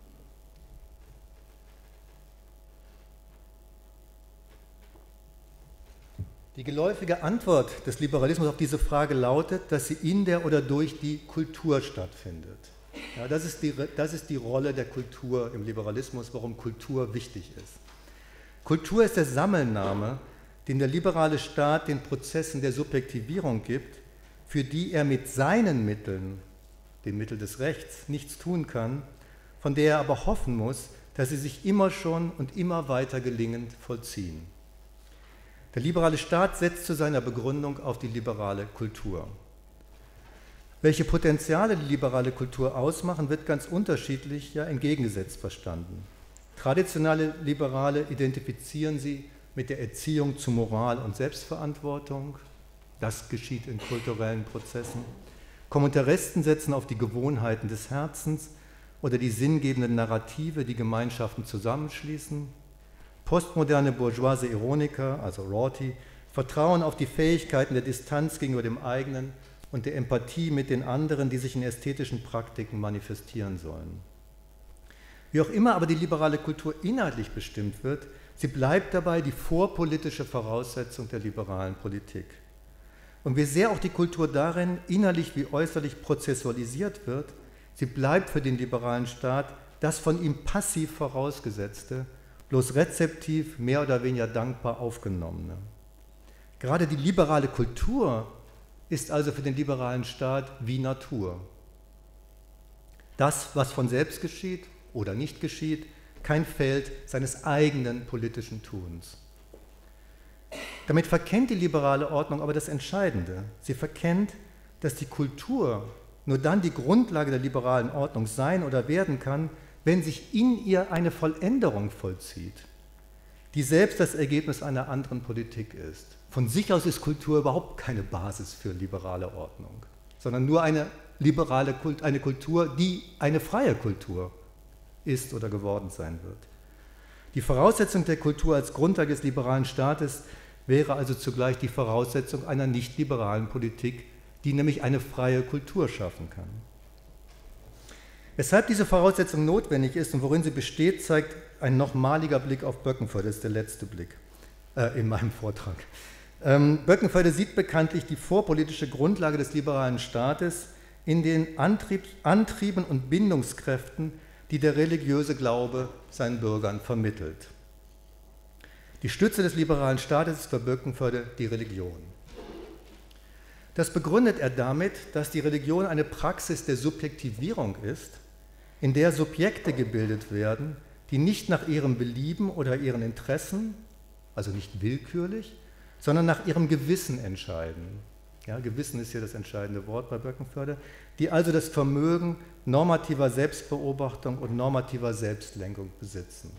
Die geläufige Antwort des Liberalismus auf diese Frage lautet, dass sie in der oder durch die Kultur stattfindet. Ja, das ist die Rolle der Kultur im Liberalismus, warum Kultur wichtig ist. Kultur ist der Sammelname, den der liberale Staat den Prozessen der Subjektivierung gibt, für die er mit seinen Mitteln, den Mitteln des Rechts, nichts tun kann, von der er aber hoffen muss, dass sie sich immer schon und immer weiter gelingend vollziehen. Der liberale Staat setzt zu seiner Begründung auf die liberale Kultur. Welche Potenziale die liberale Kultur ausmachen, wird ganz unterschiedlich, ja entgegengesetzt verstanden. Traditionelle Liberale identifizieren sie mit der Erziehung zu Moral und Selbstverantwortung. Das geschieht in kulturellen Prozessen. Kommentaristen setzen auf die Gewohnheiten des Herzens oder die sinngebenden Narrative, die Gemeinschaften zusammenschließen. Postmoderne bourgeoise Ironiker, also Rorty, vertrauen auf die Fähigkeiten der Distanz gegenüber dem eigenen und der Empathie mit den anderen, die sich in ästhetischen Praktiken manifestieren sollen. Wie auch immer aber die liberale Kultur inhaltlich bestimmt wird, sie bleibt dabei die vorpolitische Voraussetzung der liberalen Politik. Und wie sehr auch die Kultur darin innerlich wie äußerlich prozessualisiert wird, sie bleibt für den liberalen Staat das von ihm passiv Vorausgesetzte, bloß rezeptiv, mehr oder weniger dankbar aufgenommene. Gerade die liberale Kultur ist also für den liberalen Staat wie Natur. Das, was von selbst geschieht oder nicht geschieht, kein Feld seines eigenen politischen Tuns. Damit verkennt die liberale Ordnung aber das Entscheidende. Sie verkennt, dass die Kultur nur dann die Grundlage der liberalen Ordnung sein oder werden kann, wenn sich in ihr eine Volländerung vollzieht, die selbst das Ergebnis einer anderen Politik ist. Von sich aus ist Kultur überhaupt keine Basis für liberale Ordnung, sondern nur eine Kultur, die eine freie Kultur ist oder geworden sein wird. Die Voraussetzung der Kultur als Grundlage des liberalen Staates wäre also zugleich die Voraussetzung einer nicht-liberalen Politik, die nämlich eine freie Kultur schaffen kann. Weshalb diese Voraussetzung notwendig ist und worin sie besteht, zeigt ein nochmaliger Blick auf Böckenförde, das ist der letzte Blick in meinem Vortrag. Böckenförde sieht bekanntlich die vorpolitische Grundlage des liberalen Staates in den Antrieben und Bindungskräften, die der religiöse Glaube seinen Bürgern vermittelt. Die Stütze des liberalen Staates ist für Böckenförde die Religion. Das begründet er damit, dass die Religion eine Praxis der Subjektivierung ist, in der Subjekte gebildet werden, die nicht nach ihrem Belieben oder ihren Interessen, also nicht willkürlich, sondern nach ihrem Gewissen entscheiden. Ja, Gewissen ist hier das entscheidende Wort bei Böckenförde, die also das Vermögen normativer Selbstbeobachtung und normativer Selbstlenkung besitzen.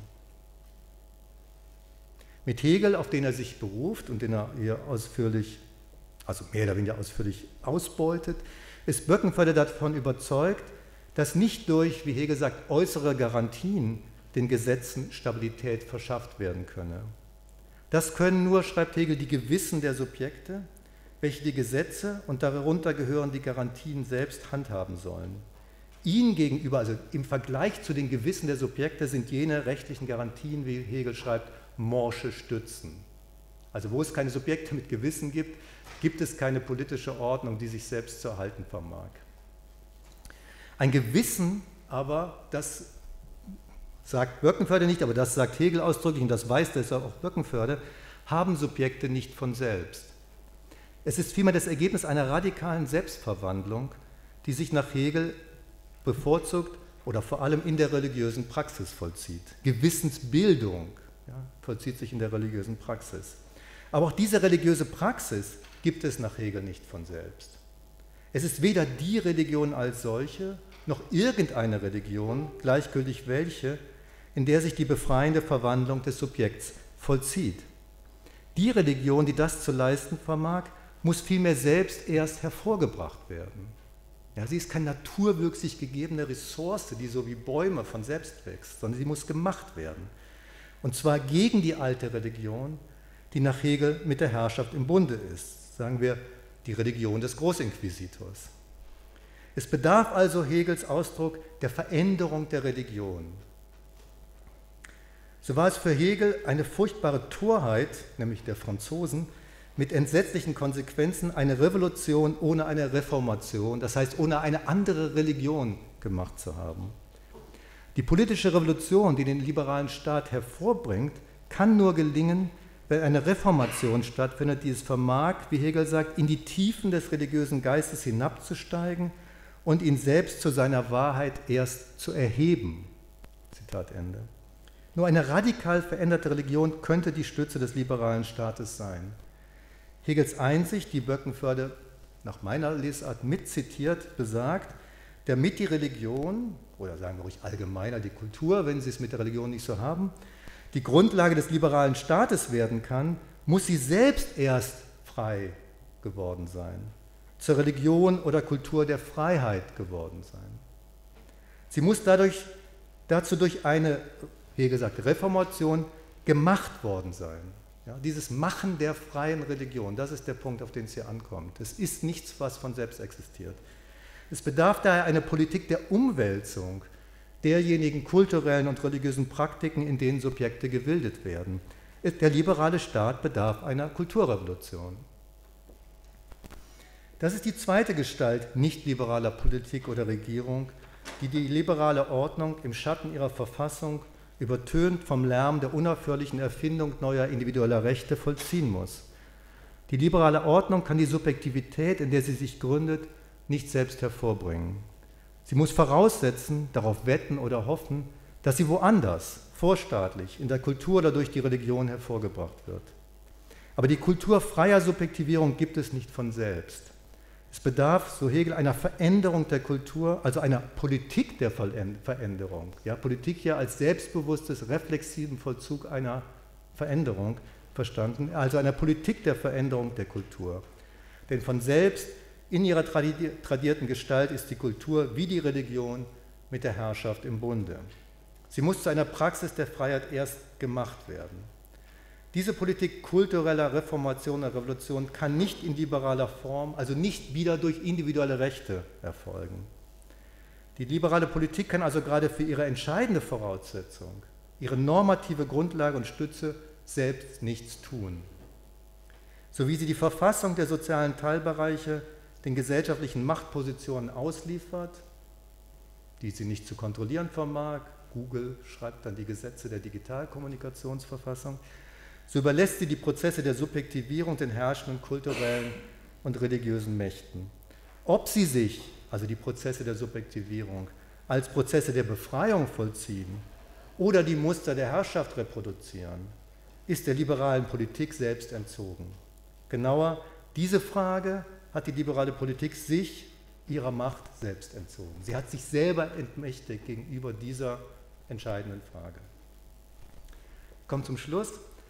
Mit Hegel, auf den er sich beruft und den er hier ausführlich, also mehr oder weniger ausführlich ausbeutet, ist Böckenförde davon überzeugt, dass nicht durch, wie Hegel sagt, äußere Garantien den Gesetzen Stabilität verschafft werden könne. Das können nur, schreibt Hegel, die Gewissen der Subjekte, welche die Gesetze und darunter gehören die Garantien selbst handhaben sollen. Ihnen gegenüber, also im Vergleich zu den Gewissen der Subjekte, sind jene rechtlichen Garantien, wie Hegel schreibt, morsche Stützen. Also wo es keine Subjekte mit Gewissen gibt, gibt es keine politische Ordnung, die sich selbst zu erhalten vermag. Ein Gewissen aber, das sagt Böckenförde nicht, aber das sagt Hegel ausdrücklich und das weiß deshalb auch Böckenförde, haben Subjekte nicht von selbst. Es ist vielmehr das Ergebnis einer radikalen Selbstverwandlung, die sich nach Hegel bevorzugt oder vor allem in der religiösen Praxis vollzieht. Gewissensbildung vollzieht sich in der religiösen Praxis. Aber auch diese religiöse Praxis gibt es nach Hegel nicht von selbst. Es ist weder die Religion als solche, noch irgendeine Religion, gleichgültig welche, in der sich die befreiende Verwandlung des Subjekts vollzieht. Die Religion, die das zu leisten vermag, muss vielmehr selbst erst hervorgebracht werden. Ja, sie ist keine naturwüchsig gegebene Ressource, die so wie Bäume von selbst wächst, sondern sie muss gemacht werden. Und zwar gegen die alte Religion, die nach Hegel mit der Herrschaft im Bunde ist, sagen wir die Religion des Großinquisitors. Es bedarf also Hegels Ausdruck der Veränderung der Religion. So war es für Hegel eine furchtbare Torheit, nämlich der Franzosen, mit entsetzlichen Konsequenzen eine Revolution ohne eine Reformation, das heißt ohne eine andere Religion gemacht zu haben. Die politische Revolution, die den liberalen Staat hervorbringt, kann nur gelingen, wenn eine Reformation stattfindet, die es vermag, wie Hegel sagt, in die Tiefen des religiösen Geistes hinabzusteigen und ihn selbst zu seiner Wahrheit erst zu erheben. Zitat Ende. Nur eine radikal veränderte Religion könnte die Stütze des liberalen Staates sein. Hegels Einsicht, die Böckenförde nach meiner Lesart mitzitiert, besagt, damit die Religion, oder sagen wir ruhig allgemeiner die Kultur, wenn Sie es mit der Religion nicht so haben, die Grundlage des liberalen Staates werden kann, muss sie selbst erst frei geworden sein, zur Religion oder Kultur der Freiheit geworden sein. Sie muss dazu durch eine, wie gesagt, Reformation gemacht worden sein. Ja, dieses Machen der freien Religion, das ist der Punkt, auf den es hier ankommt. Es ist nichts, was von selbst existiert. Es bedarf daher einer Politik der Umwälzung derjenigen kulturellen und religiösen Praktiken, in denen Subjekte gebildet werden. Der liberale Staat bedarf einer Kulturrevolution. Das ist die zweite Gestalt nicht-liberaler Politik oder Regierung, die die liberale Ordnung im Schatten ihrer Verfassung übertönt vom Lärm der unaufhörlichen Erfindung neuer individueller Rechte vollziehen muss. Die liberale Ordnung kann die Subjektivität, in der sie sich gründet, nicht selbst hervorbringen. Sie muss voraussetzen, darauf wetten oder hoffen, dass sie woanders, vorstaatlich, in der Kultur oder durch die Religion hervorgebracht wird. Aber die Kultur freier Subjektivierung gibt es nicht von selbst. Es bedarf, so Hegel, einer Veränderung der Kultur, also einer Politik der Veränderung. Ja, Politik hier als selbstbewusstes, reflexiven Vollzug einer Veränderung verstanden, also einer Politik der Veränderung der Kultur. Denn von selbst in ihrer tradierten Gestalt ist die Kultur wie die Religion mit der Herrschaft im Bunde. Sie muss zu einer Praxis der Freiheit erst gemacht werden. Diese Politik kultureller Reformation und Revolution kann nicht in liberaler Form, also nicht wieder durch individuelle Rechte erfolgen. Die liberale Politik kann also gerade für ihre entscheidende Voraussetzung, ihre normative Grundlage und Stütze selbst nichts tun. So wie sie die Verfassung der sozialen Teilbereiche den gesellschaftlichen Machtpositionen ausliefert, die sie nicht zu kontrollieren vermag, Google schreibt dann die Gesetze der Digitalkommunikationsverfassung, so überlässt sie die Prozesse der Subjektivierung den herrschenden kulturellen und religiösen Mächten. Ob sie sich, also die Prozesse der Subjektivierung, als Prozesse der Befreiung vollziehen oder die Muster der Herrschaft reproduzieren, ist der liberalen Politik selbst entzogen. Genauer, diese Frage hat die liberale Politik sich ihrer Macht selbst entzogen. Sie hat sich selber entmächtigt gegenüber dieser entscheidenden Frage. Ich komme zum Schluss.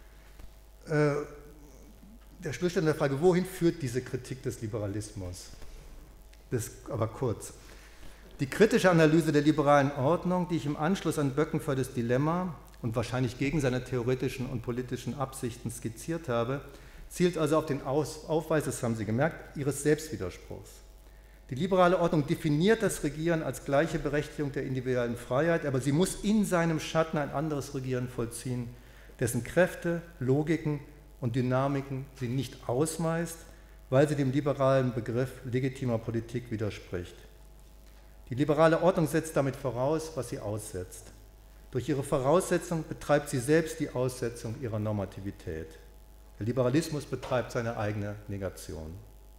Der Schlussstand der Frage, wohin führt diese Kritik des Liberalismus? Das aber kurz. Die kritische Analyse der liberalen Ordnung, die ich im Anschluss an Böckenfördes Dilemma und wahrscheinlich gegen seine theoretischen und politischen Absichten skizziert habe, zielt also auf den Aufweis, das haben Sie gemerkt, ihres Selbstwiderspruchs. Die liberale Ordnung definiert das Regieren als gleiche Berechtigung der individuellen Freiheit, aber sie muss in seinem Schatten ein anderes Regieren vollziehen, dessen Kräfte, Logiken und Dynamiken sie nicht ausweist, weil sie dem liberalen Begriff legitimer Politik widerspricht. Die liberale Ordnung setzt damit voraus, was sie aussetzt. Durch ihre Voraussetzung betreibt sie selbst die Aussetzung ihrer Normativität. Der Liberalismus betreibt seine eigene Negation.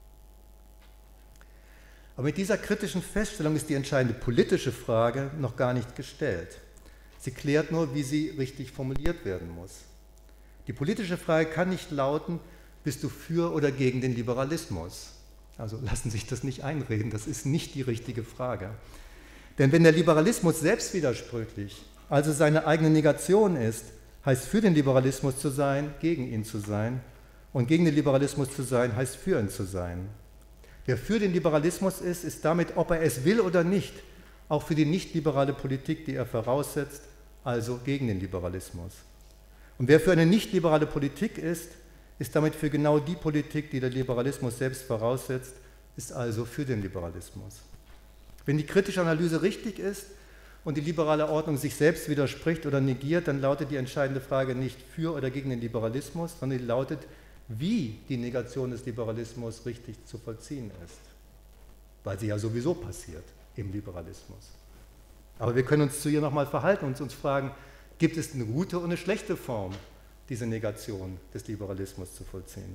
Aber mit dieser kritischen Feststellung ist die entscheidende politische Frage noch gar nicht gestellt. Sie klärt nur, wie sie richtig formuliert werden muss. Die politische Frage kann nicht lauten, bist du für oder gegen den Liberalismus? Also lassen Sie sich das nicht einreden, das ist nicht die richtige Frage. Denn wenn der Liberalismus selbstwidersprüchlich, also seine eigene Negation ist, heißt für den Liberalismus zu sein, gegen ihn zu sein, und gegen den Liberalismus zu sein, heißt für ihn zu sein. Wer für den Liberalismus ist, ist damit, ob er es will oder nicht, auch für die nicht-liberale Politik, die er voraussetzt, also gegen den Liberalismus. Und wer für eine nicht-liberale Politik ist damit für genau die Politik, die der Liberalismus selbst voraussetzt, ist also für den Liberalismus. Wenn die kritische Analyse richtig ist und die liberale Ordnung sich selbst widerspricht oder negiert, dann lautet die entscheidende Frage nicht für oder gegen den Liberalismus, sondern die lautet, wie die Negation des Liberalismus richtig zu vollziehen ist. Weil sie ja sowieso passiert im Liberalismus. Aber wir können uns zu ihr nochmal verhalten und uns fragen, gibt es eine gute und eine schlechte Form, diese Negation des Liberalismus zu vollziehen?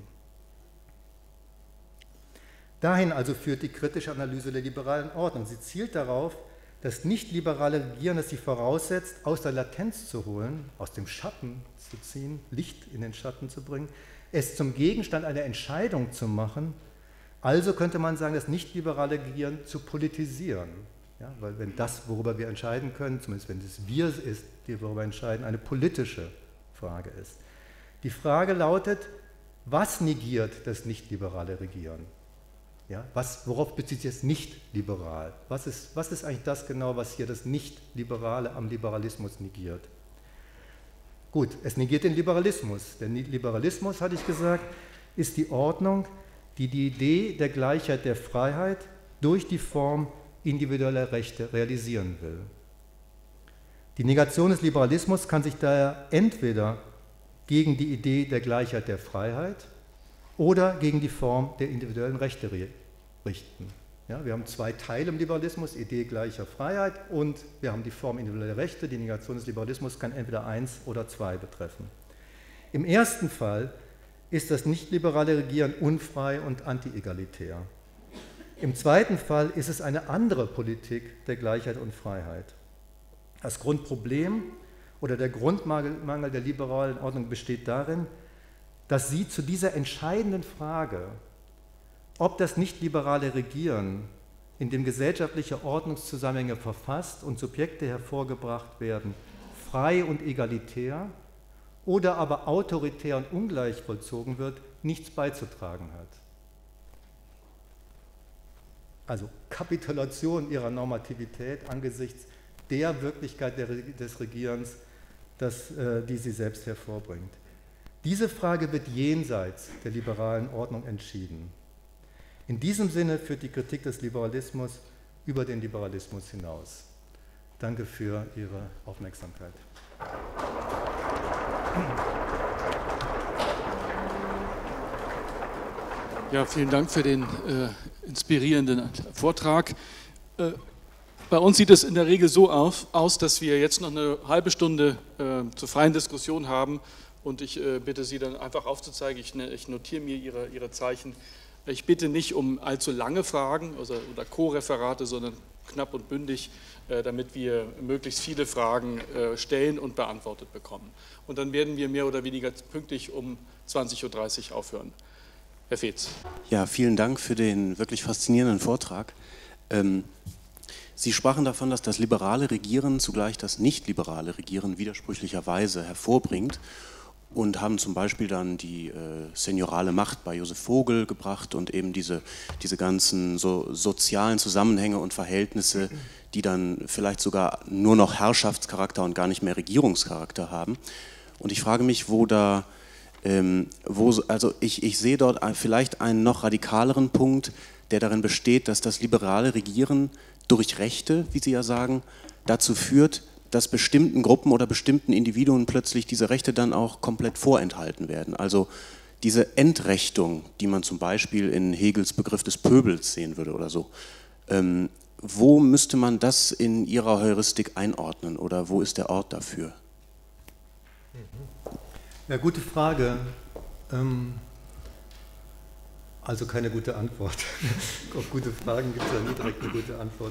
Dahin also führt die kritische Analyse der liberalen Ordnung. Sie zielt darauf, das nicht-liberale Regieren, das sie voraussetzt, aus der Latenz zu holen, aus dem Schatten zu ziehen, Licht in den Schatten zu bringen, es zum Gegenstand einer Entscheidung zu machen, also könnte man sagen, das nicht-liberale Regieren zu politisieren. Ja, weil wenn das, worüber wir entscheiden können, zumindest wenn es wir ist, die worüber entscheiden, eine politische Frage ist. Die Frage lautet, was negiert das nicht-liberale Regieren? Ja, worauf bezieht sich das nicht-liberal? Was ist eigentlich das genau, was hier das Nicht-Liberale am Liberalismus negiert? Gut, es negiert den Liberalismus. Der Liberalismus, hatte ich gesagt, ist die Ordnung, die die Idee der Gleichheit der Freiheit durch die Form individueller Rechte realisieren will. Die Negation des Liberalismus kann sich daher entweder gegen die Idee der Gleichheit der Freiheit oder gegen die Form der individuellen Rechte richten. Ja, wir haben zwei Teile im Liberalismus, Idee gleicher Freiheit und wir haben die Form individueller Rechte. Die Negation des Liberalismus kann entweder eins oder zwei betreffen. Im ersten Fall ist das nicht-liberale Regieren unfrei und anti-egalitär. Im zweiten Fall ist es eine andere Politik der Gleichheit und Freiheit. Das Grundproblem oder der Grundmangel der liberalen Ordnung besteht darin, dass sie zu dieser entscheidenden Frage, ob das nicht-liberale Regieren, in dem gesellschaftliche Ordnungszusammenhänge verfasst und Subjekte hervorgebracht werden, frei und egalitär oder aber autoritär und ungleich vollzogen wird, nichts beizutragen hat. Also Kapitulation ihrer Normativität angesichts der Wirklichkeit des Regierens, die sie selbst hervorbringt. Diese Frage wird jenseits der liberalen Ordnung entschieden. In diesem Sinne führt die Kritik des Liberalismus über den Liberalismus hinaus. Danke für Ihre Aufmerksamkeit. Ja, vielen Dank für den inspirierenden Vortrag. Bei uns sieht es in der Regel so aus, dass wir jetzt noch eine halbe Stunde zur freien Diskussion haben und ich bitte Sie dann einfach aufzuzeigen, ich notiere mir Ihre Zeichen. Ich bitte nicht um allzu lange Fragen oder Co-Referate, sondern knapp und bündig, damit wir möglichst viele Fragen stellen und beantwortet bekommen. Und dann werden wir mehr oder weniger pünktlich um 20:30 Uhr aufhören. Herr Feetz. Ja, vielen Dank für den wirklich faszinierenden Vortrag. Sie sprachen davon, dass das liberale Regieren zugleich das nicht-liberale Regieren widersprüchlicherweise hervorbringt und haben zum Beispiel dann die seniorale Macht bei Josef Vogel gebracht und eben diese ganzen so sozialen Zusammenhänge und Verhältnisse, die dann vielleicht sogar nur noch Herrschaftscharakter und gar nicht mehr Regierungscharakter haben. Und ich frage mich, also ich sehe dort vielleicht einen noch radikaleren Punkt, der darin besteht, dass das liberale Regieren durch Rechte, wie Sie ja sagen, dazu führt, dass bestimmten Gruppen oder bestimmten Individuen plötzlich diese Rechte dann auch komplett vorenthalten werden. Also diese Entrechtung, die man zum Beispiel in Hegels Begriff des Pöbels sehen würde oder so. Wo müsste man das in Ihrer Heuristik einordnen oder wo ist der Ort dafür? Ja, gute Frage. Also keine gute Antwort. Auf gute Fragen gibt es ja nie direkt eine gute Antwort.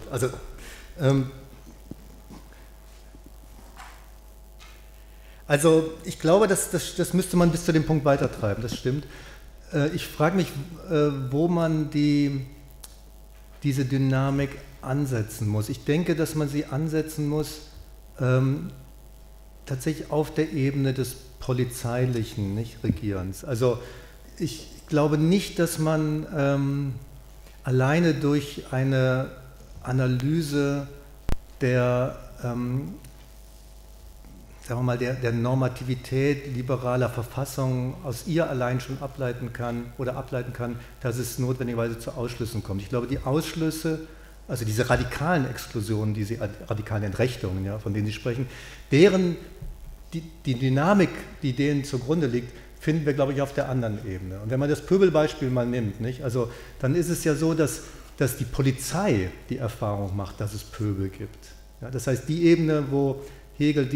Also ich glaube, das müsste man bis zu dem Punkt weitertreiben, das stimmt. Ich frage mich, wo man diese Dynamik ansetzen muss. Ich denke, dass man sie ansetzen muss tatsächlich auf der Ebene des polizeilichen Regierens. Also ich glaube nicht, dass man alleine durch eine Analyse der sagen wir mal, der Normativität liberaler Verfassung aus ihr allein schon ableiten kann, dass es notwendigerweise zu Ausschlüssen kommt. Ich glaube, die Ausschlüsse, also diese radikalen Exklusionen, radikalen Entrechtungen, ja, von denen Sie sprechen, die Dynamik, die denen zugrunde liegt, finden wir, glaube ich, auf der anderen Ebene. Und wenn man das Pöbelbeispiel mal nimmt, nicht, also, dann ist es ja so, dass die Polizei die Erfahrung macht, dass es Pöbel gibt. Ja, das heißt, die Ebene, wo Hegel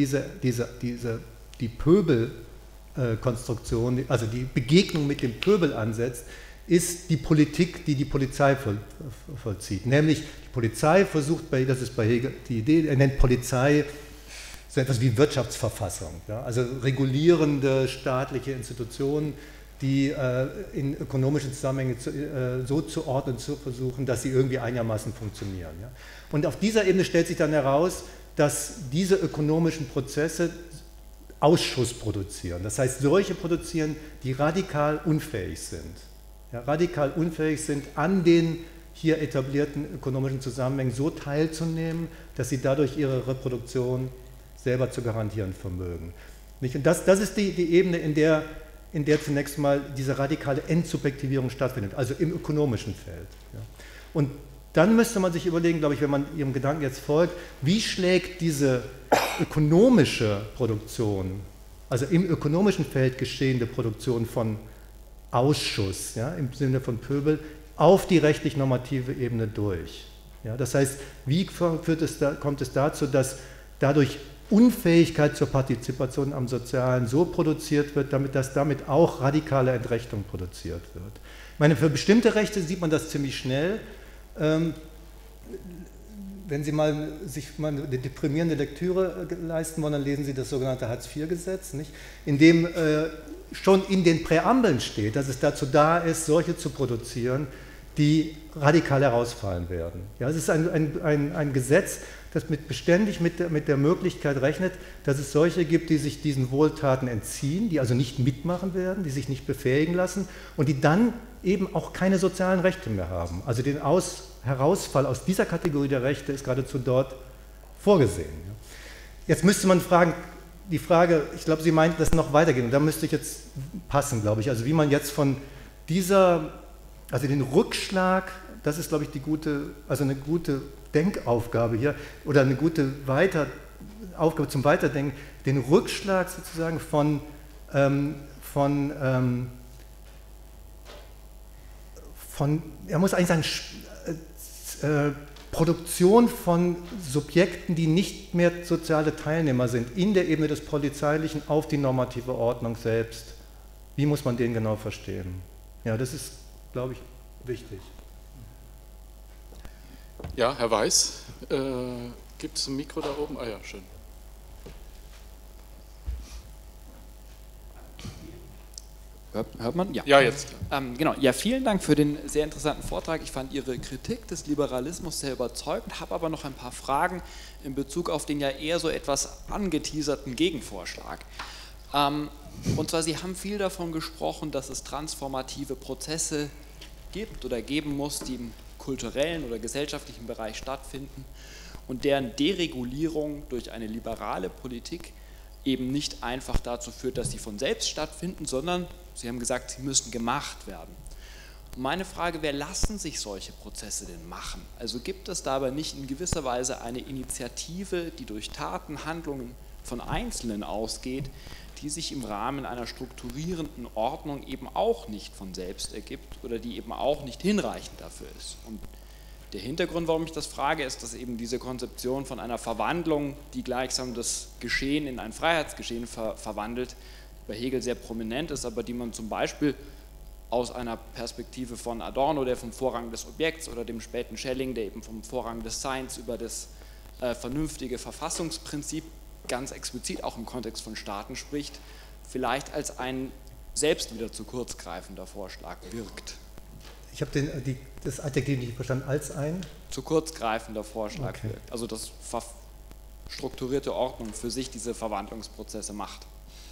die Pöbelkonstruktion, also die Begegnung mit dem Pöbel ansetzt, ist die Politik, die Polizei vollzieht. Nämlich die Polizei versucht, das ist bei Hegel die Idee, er nennt Polizei so etwas wie Wirtschaftsverfassung, ja? Also regulierende staatliche Institutionen, die in ökonomischen Zusammenhängen so zu ordnen, zu versuchen, dass sie irgendwie einigermaßen funktionieren. Ja? Und auf dieser Ebene stellt sich dann heraus, dass diese ökonomischen Prozesse Ausschuss produzieren. Das heißt, solche produzieren, die radikal unfähig sind. Ja, radikal unfähig sind, an den hier etablierten ökonomischen Zusammenhängen so teilzunehmen, dass sie dadurch ihre Reproduktion selber zu garantieren vermögen. Und das ist die Ebene, in der zunächst mal diese radikale Entsubjektivierung stattfindet, also im ökonomischen Feld. Ja. Und dann müsste man sich überlegen, glaube ich, wenn man Ihrem Gedanken jetzt folgt, wie schlägt diese ökonomische Produktion, also im ökonomischen Feld geschehende Produktion von Ausschuss, ja, im Sinne von Pöbel, auf die rechtlich-normative Ebene durch. Ja, das heißt, wie kommt es dazu, dass dadurch Unfähigkeit zur Partizipation am Sozialen so produziert wird, dass damit auch radikale Entrechtung produziert wird. Ich meine, für bestimmte Rechte sieht man das ziemlich schnell. wenn Sie sich mal eine deprimierende Lektüre leisten wollen, dann lesen Sie das sogenannte Hartz-IV-Gesetz, nicht? In dem schon in den Präambeln steht, dass es dazu da ist, solche zu produzieren, die radikal herausfallen werden. Ja, es ist ein Gesetz, das beständig mit der Möglichkeit rechnet, dass es solche gibt, die sich diesen Wohltaten entziehen, die also nicht mitmachen werden, die sich nicht befähigen lassen und die dann eben auch keine sozialen Rechte mehr haben. Also den Herausfall aus dieser Kategorie der Rechte ist geradezu dort vorgesehen. Jetzt müsste man fragen, die Frage, ich glaube, Sie meinten, das noch weitergehen, und da müsste ich jetzt passen, glaube ich, also wie man jetzt von also den Rückschlag, das ist, glaube ich, eine gute Denkaufgabe hier, oder eine gute Aufgabe zum Weiterdenken, den Rückschlag sozusagen von er muss eigentlich sagen, Produktion von Subjekten, die nicht mehr soziale Teilnehmer sind, in der Ebene des Polizeilichen auf die normative Ordnung selbst. Wie muss man den genau verstehen? Ja, das ist, glaube ich, wichtig. Ja, Herr Weiß, gibt es ein Mikro da oben? Ah ja, schön. Hört man? Ja. Ja, jetzt. Genau. Ja, vielen Dank für den sehr interessanten Vortrag. Ich fand Ihre Kritik des Liberalismus sehr überzeugend, habe aber noch ein paar Fragen in Bezug auf den ja eher so etwas angeteaserten Gegenvorschlag. Und zwar, Sie haben viel davon gesprochen, dass es transformative Prozesse gibt oder geben muss, die im kulturellen oder gesellschaftlichen Bereich stattfinden und deren Deregulierung durch eine liberale Politik eben nicht einfach dazu führt, dass sie von selbst stattfinden, sondern, Sie haben gesagt, sie müssen gemacht werden. Und meine Frage wäre, lassen sich solche Prozesse denn machen? Also gibt es dabei nicht in gewisser Weise eine Initiative, die durch Taten, Handlungen von Einzelnen ausgeht, die sich im Rahmen einer strukturierenden Ordnung eben auch nicht von selbst ergibt oder die eben auch nicht hinreichend dafür ist? Und der Hintergrund, warum ich das frage, ist, dass eben diese Konzeption von einer Verwandlung, die gleichsam das Geschehen in ein Freiheitsgeschehen verwandelt, bei Hegel sehr prominent ist, aber die man zum Beispiel aus einer Perspektive von Adorno, der vom Vorrang des Objekts, oder dem späten Schelling, der eben vom Vorrang des Seins über das vernünftige Verfassungsprinzip ganz explizit auch im Kontext von Staaten spricht, vielleicht als ein selbst wieder zu kurz greifender Vorschlag wirkt. Ich habe das Adjektiv nicht verstanden, als ein? Zu kurz greifender Vorschlag okay. wirkt. Also dass strukturierte Ordnung für sich diese Verwandlungsprozesse macht.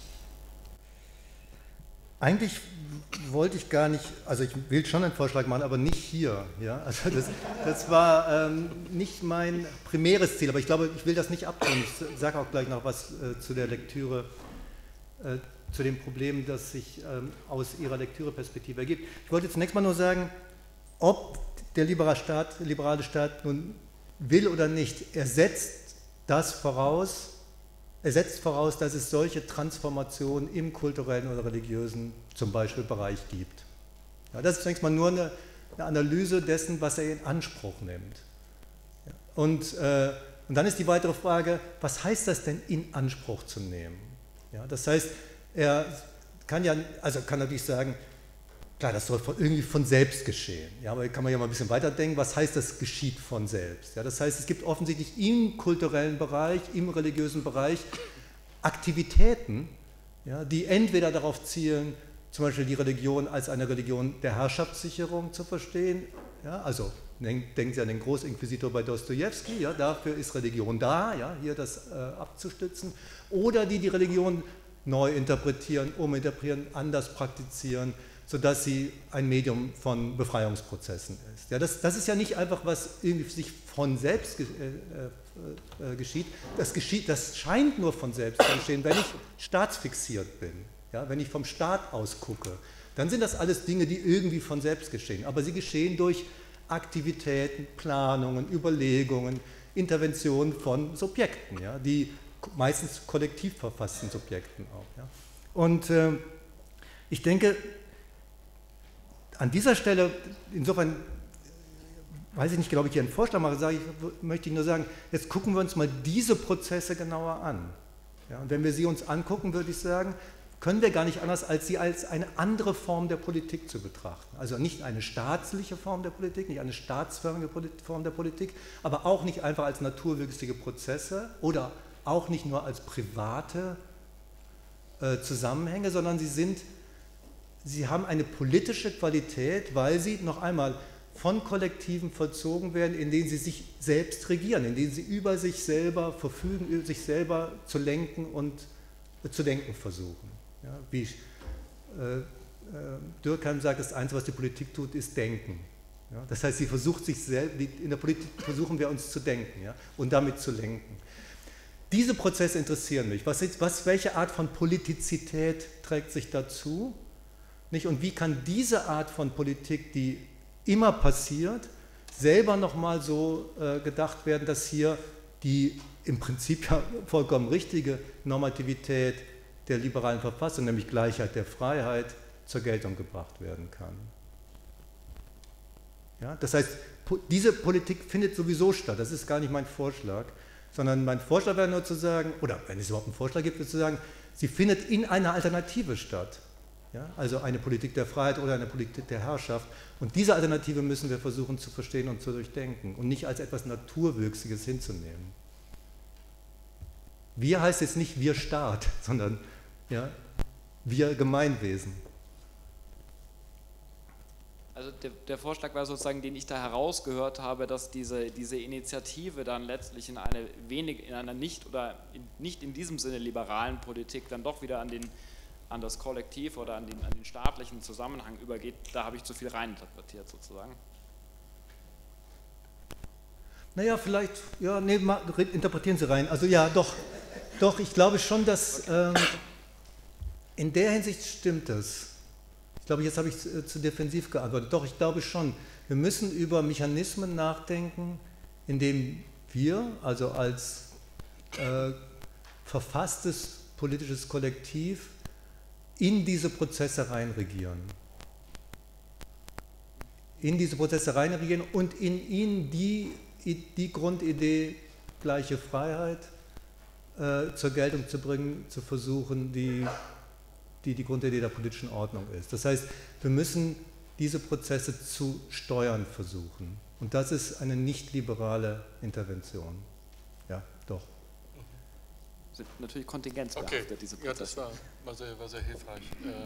Eigentlich wollte ich gar nicht, also ich will schon einen Vorschlag machen, aber nicht hier. Ja? Also das war nicht mein primäres Ziel, aber ich glaube, ich will das nicht abtun. Ich sage auch gleich noch was zu der Lektüre, zu dem Problem, das sich aus Ihrer Lektüreperspektive ergibt. Ich wollte zunächst mal nur sagen, ob der liberale Staat nun will oder nicht, er setzt voraus, dass es solche Transformationen im kulturellen oder religiösen zum Beispiel Bereich gibt. Ja, das ist zunächst mal nur eine Analyse dessen, was er in Anspruch nimmt. Ja, und dann ist die weitere Frage, was heißt das denn in Anspruch zu nehmen? Ja, das heißt, er kann natürlich sagen, klar, das soll irgendwie von selbst geschehen. Ja, aber kann man ja mal ein bisschen weiterdenken, was heißt das geschieht von selbst? Ja, das heißt, es gibt offensichtlich im kulturellen Bereich, im religiösen Bereich Aktivitäten, ja, die entweder darauf zielen, zum Beispiel die Religion als eine Religion der Herrschaftssicherung zu verstehen, ja, also denken Sie an den Großinquisitor bei Dostojewski, ja, dafür ist Religion da, ja, hier das abzustützen, oder die Religion neu interpretieren, uminterpretieren, anders praktizieren, sodass sie ein Medium von Befreiungsprozessen ist. Ja, das ist ja nicht einfach, was irgendwie sich von selbst geschieht. Das scheint nur von selbst zu geschehen, wenn ich staatsfixiert bin, ja, wenn ich vom Staat aus gucke. Dann sind das alles Dinge, die irgendwie von selbst geschehen. Aber sie geschehen durch Aktivitäten, Planungen, Überlegungen, Interventionen von Subjekten, ja, die meistens kollektiv verfassten Subjekten auch. Ja. Und ich denke, an dieser Stelle, insofern, weiß ich nicht genau, ob ich hier einen Vorschlag mache, möchte ich nur sagen, jetzt gucken wir uns mal diese Prozesse genauer an. Ja, und wenn wir sie uns angucken, würde ich sagen, können wir gar nicht anders, als sie als eine andere Form der Politik zu betrachten. Also nicht eine staatsliche Form der Politik, nicht eine staatsförmige Form der Politik, aber auch nicht einfach als naturwüchsige Prozesse oder auch nicht nur als private Zusammenhänge, sondern sie haben eine politische Qualität, weil sie noch einmal von Kollektiven vollzogen werden, in denen sie sich selbst regieren, in denen sie über sich selber verfügen, sich selber zu lenken und zu denken versuchen. Ja, wie Durkheim sagt, das Einzige, was die Politik tut, ist denken. Ja, das heißt, sie versucht sich selbst, in der Politik versuchen wir uns zu denken, ja, und damit zu lenken. Diese Prozesse interessieren mich. Welche Art von Politizität trägt sich dazu? Nicht? Und wie kann diese Art von Politik, die immer passiert, selber nochmal so gedacht werden, dass hier die im Prinzip ja vollkommen richtige Normativität der liberalen Verfassung, nämlich Gleichheit der Freiheit, zur Geltung gebracht werden kann. Ja? Das heißt, diese Politik findet sowieso statt, das ist gar nicht mein Vorschlag, sondern mein Vorschlag wäre nur zu sagen, oder wenn es überhaupt einen Vorschlag gibt, ist zu sagen, sie findet in einer Alternative statt. Ja, also eine Politik der Freiheit oder eine Politik der Herrschaft. Und diese Alternative müssen wir versuchen zu verstehen und zu durchdenken und nicht als etwas Naturwüchsiges hinzunehmen. Wir heißt jetzt nicht wir Staat, sondern ja, wir Gemeinwesen. Also der Vorschlag war sozusagen, den ich da herausgehört habe, dass diese Initiative dann letztlich in einer nicht in diesem Sinne liberalen Politik dann doch wieder an das Kollektiv oder an den staatlichen Zusammenhang übergeht. Da habe ich zu viel reininterpretiert sozusagen. Naja, vielleicht, ja, nee, interpretieren Sie rein. Also ja, doch, ich glaube schon, dass in der Hinsicht stimmt es. Ich glaube, jetzt habe ich zu defensiv geantwortet. Doch, ich glaube schon, wir müssen über Mechanismen nachdenken, in denen wir, also als verfasstes politisches Kollektiv, in diese Prozesse reinregieren. In diese Prozesse reinregieren und in ihnen die Grundidee gleiche Freiheit zur Geltung zu bringen, zu versuchen, die Grundidee der politischen Ordnung ist. Das heißt, wir müssen diese Prozesse zu steuern versuchen. Und das ist eine nicht liberale Intervention. Ja, doch. Sind natürlich kontingenzbehaftet, diese Prozesse. Ja, das war sehr hilfreich.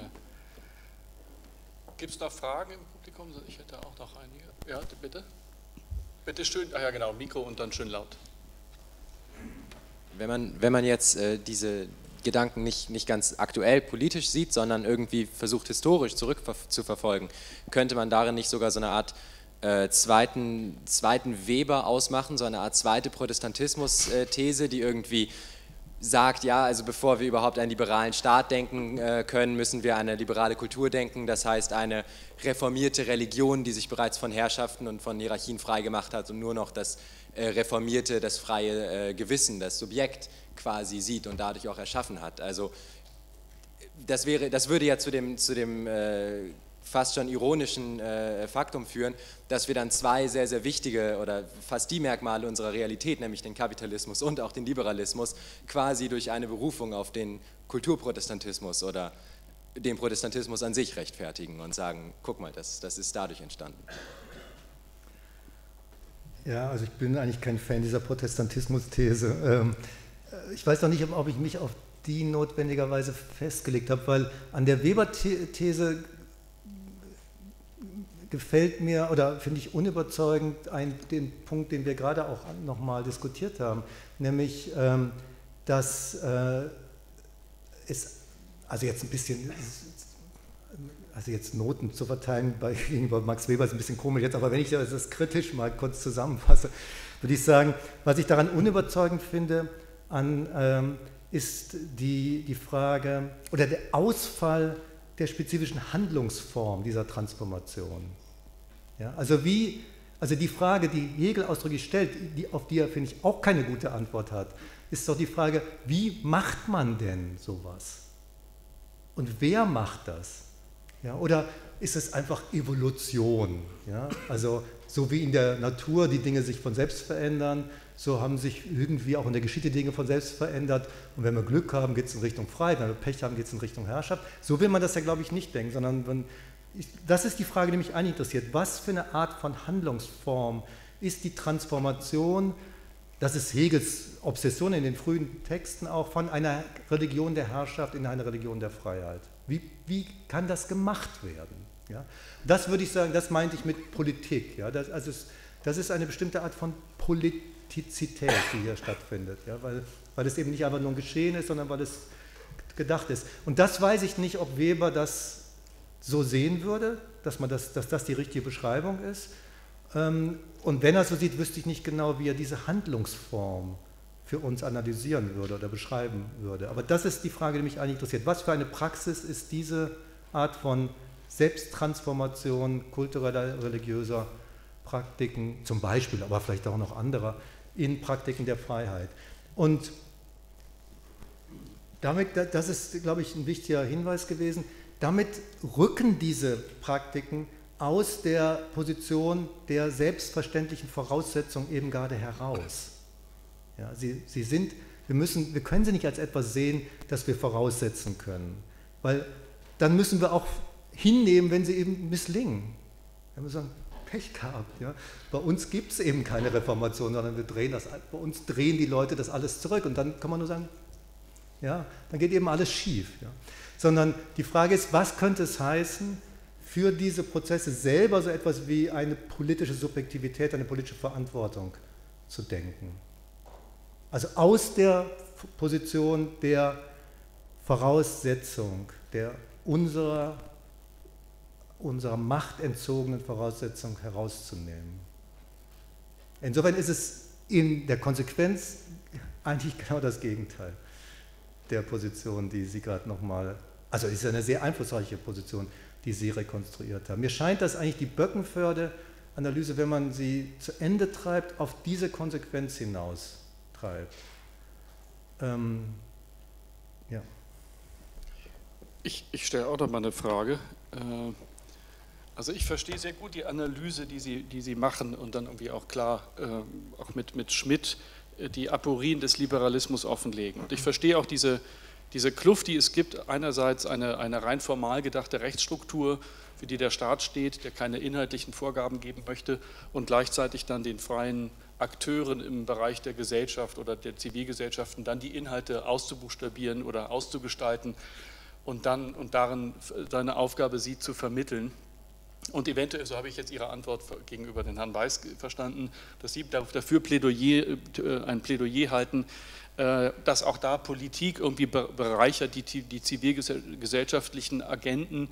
Gibt es noch Fragen im Publikum? Ich hätte auch noch einige. Ja, bitte? Bitte schön, ja genau, Mikro und dann schön laut. Wenn man jetzt diese Gedanken nicht ganz aktuell politisch sieht, sondern irgendwie versucht historisch zurückzuverfolgen, könnte man darin nicht sogar so eine Art zweiten Weber ausmachen, so eine Art zweite Protestantismus-These, die irgendwie sagt, ja, also bevor wir überhaupt einen liberalen Staat denken können, müssen wir eine liberale Kultur denken, das heißt eine reformierte Religion, die sich bereits von Herrschaften und von Hierarchien frei gemacht hat und nur noch das reformierte, das freie Gewissen, das Subjekt quasi sieht und dadurch auch erschaffen hat. Also das würde ja zu dem fast schon ironischen Faktum führen, dass wir dann zwei sehr, sehr wichtige oder fast die Merkmale unserer Realität, nämlich den Kapitalismus und auch den Liberalismus, quasi durch eine Berufung auf den Kulturprotestantismus oder den Protestantismus an sich rechtfertigen und sagen, guck mal, das ist dadurch entstanden. Ja, also ich bin eigentlich kein Fan dieser Protestantismus-These. Ich weiß noch nicht, ob ich mich auf die notwendigerweise festgelegt habe, weil an der Weber-These gefällt mir oder finde ich unüberzeugend den Punkt, den wir gerade auch nochmal diskutiert haben, nämlich, dass es, also jetzt ein bisschen, also jetzt Noten zu verteilen gegenüber Max Weber ist ein bisschen komisch jetzt, aber wenn ich das kritisch mal kurz zusammenfasse, würde ich sagen, was ich daran unüberzeugend finde, ist die Frage oder der Ausfall der spezifischen Handlungsform dieser Transformation. Ja, also die Frage, die Hegel ausdrücklich stellt, auf die er, finde ich, auch keine gute Antwort hat, ist doch die Frage, wie macht man denn sowas? Und wer macht das? Ja, oder ist es einfach Evolution? Ja, also so wie in der Natur die Dinge sich von selbst verändern, so haben sich irgendwie auch in der Geschichte Dinge von selbst verändert. Und wenn wir Glück haben, geht es in Richtung Freiheit, wenn wir Pech haben, geht es in Richtung Herrschaft. So will man das ja, glaube ich, nicht denken, sondern das ist die Frage, die mich eigentlich interessiert. Was für eine Art von Handlungsform ist die Transformation, das ist Hegels Obsession in den frühen Texten auch, von einer Religion der Herrschaft in eine Religion der Freiheit? Wie kann das gemacht werden? Ja? Das würde ich sagen, das meinte ich mit Politik. Ja? Das ist eine bestimmte Art von Politizität, die hier stattfindet, ja? Weil es eben nicht einfach nur ein Geschehen ist, sondern weil es gedacht ist. Und das weiß ich nicht, ob Weber das so sehen würde, dass das die richtige Beschreibung ist. Und wenn er so sieht, wüsste ich nicht genau, wie er diese Handlungsform für uns analysieren würde oder beschreiben würde. Aber das ist die Frage, die mich eigentlich interessiert. Was für eine Praxis ist diese Art von Selbsttransformation kultureller, religiöser Praktiken, zum Beispiel, aber vielleicht auch noch anderer, in Praktiken der Freiheit? Und damit, das ist, glaube ich, ein wichtiger Hinweis gewesen, damit rücken diese Praktiken aus der Position der selbstverständlichen Voraussetzung eben gerade heraus. Ja, sie sind, wir können sie nicht als etwas sehen, das wir voraussetzen können, weil dann müssen wir auch hinnehmen, wenn sie eben misslingen. Wenn wir sagen, Pech gehabt. Ja. Bei uns gibt es eben keine Reformation, sondern bei uns drehen die Leute das alles zurück und dann kann man nur sagen, ja, dann geht eben alles schief. Ja. Sondern die Frage ist, was könnte es heißen, für diese Prozesse selber so etwas wie eine politische Subjektivität, eine politische Verantwortung zu denken. Also aus der Position der Voraussetzung, der unserer Macht entzogenen Voraussetzung herauszunehmen. Insofern ist es in der Konsequenz eigentlich genau das Gegenteil der Position, die Sie gerade nochmal, also es ist eine sehr einflussreiche Position, die Sie rekonstruiert haben. Mir scheint, dass eigentlich die Böckenförde-Analyse, wenn man sie zu Ende treibt, auf diese Konsequenz hinaus treibt. Ja. Ich stelle auch noch mal eine Frage. Also ich verstehe sehr gut die Analyse, die Sie machen und dann irgendwie auch klar, auch mit Schmidt, die Aporien des Liberalismus offenlegen. Und ich verstehe auch diese Kluft, die es gibt, einerseits eine rein formal gedachte Rechtsstruktur, für die der Staat steht, der keine inhaltlichen Vorgaben geben möchte und gleichzeitig dann den freien Akteuren im Bereich der Gesellschaft oder der Zivilgesellschaften dann die Inhalte auszubuchstabieren oder auszugestalten und darin seine Aufgabe sieht, zu vermitteln. Und eventuell, so habe ich jetzt Ihre Antwort gegenüber den Herrn Weiß verstanden, dass Sie dafür ein Plädoyer halten, dass auch da Politik irgendwie bereichert, die zivilgesellschaftlichen Agenten,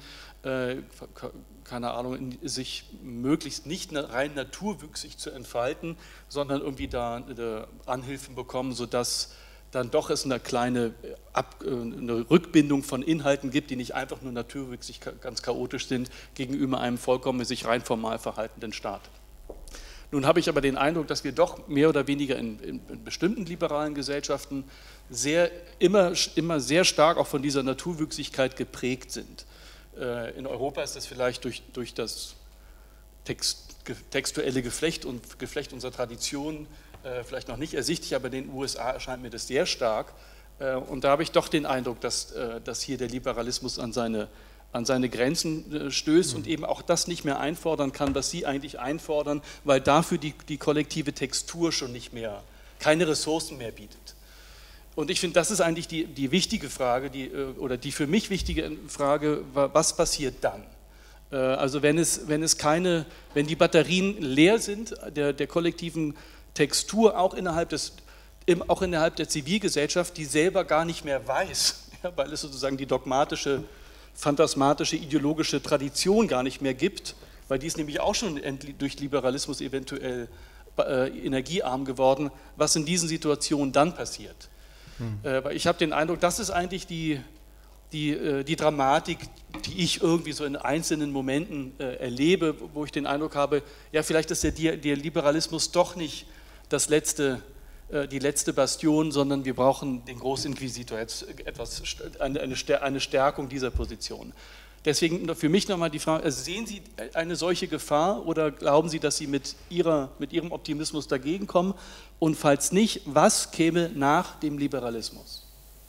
keine Ahnung, sich möglichst nicht rein naturwüchsig zu entfalten, sondern irgendwie da Anhilfen bekommen, sodass dann doch es eine kleine eine Rückbindung von Inhalten gibt, die nicht einfach nur naturwüchsig ganz chaotisch sind, gegenüber einem vollkommen sich rein formal verhaltenden Staat. Nun habe ich aber den Eindruck, dass wir doch mehr oder weniger in bestimmten liberalen Gesellschaften immer sehr stark auch von dieser Naturwüchsigkeit geprägt sind. In Europa ist das vielleicht durch das textuelle Geflecht unserer Tradition vielleicht noch nicht ersichtlich, aber in den USA erscheint mir das sehr stark. Und da habe ich doch den Eindruck, dass hier der Liberalismus an seine Grenzen stößt und eben auch das nicht mehr einfordern kann, was Sie eigentlich einfordern, weil dafür die kollektive Textur schon nicht mehr, keine Ressourcen mehr bietet. Und ich finde, das ist eigentlich die wichtige Frage, die für mich wichtige Frage, was passiert dann? Also wenn die Batterien leer sind, der kollektiven Textur, auch innerhalb der Zivilgesellschaft, die selber gar nicht mehr weiß, ja, weil es sozusagen die dogmatische, phantasmatische, ideologische Tradition gar nicht mehr gibt, weil die ist nämlich auch schon durch Liberalismus eventuell energiearm geworden, was in diesen Situationen dann passiert. Weil ich habe den Eindruck, das ist eigentlich die Dramatik, die ich irgendwie so in einzelnen Momenten erlebe, wo ich den Eindruck habe, ja, vielleicht ist der Liberalismus doch nicht die letzte Bastion, sondern wir brauchen den Großinquisitor, eine Stärkung dieser Position. Deswegen für mich nochmal die Frage, also sehen Sie eine solche Gefahr oder glauben Sie, dass Sie mit Ihrem Optimismus dagegen kommen? Und falls nicht, was käme nach dem Liberalismus?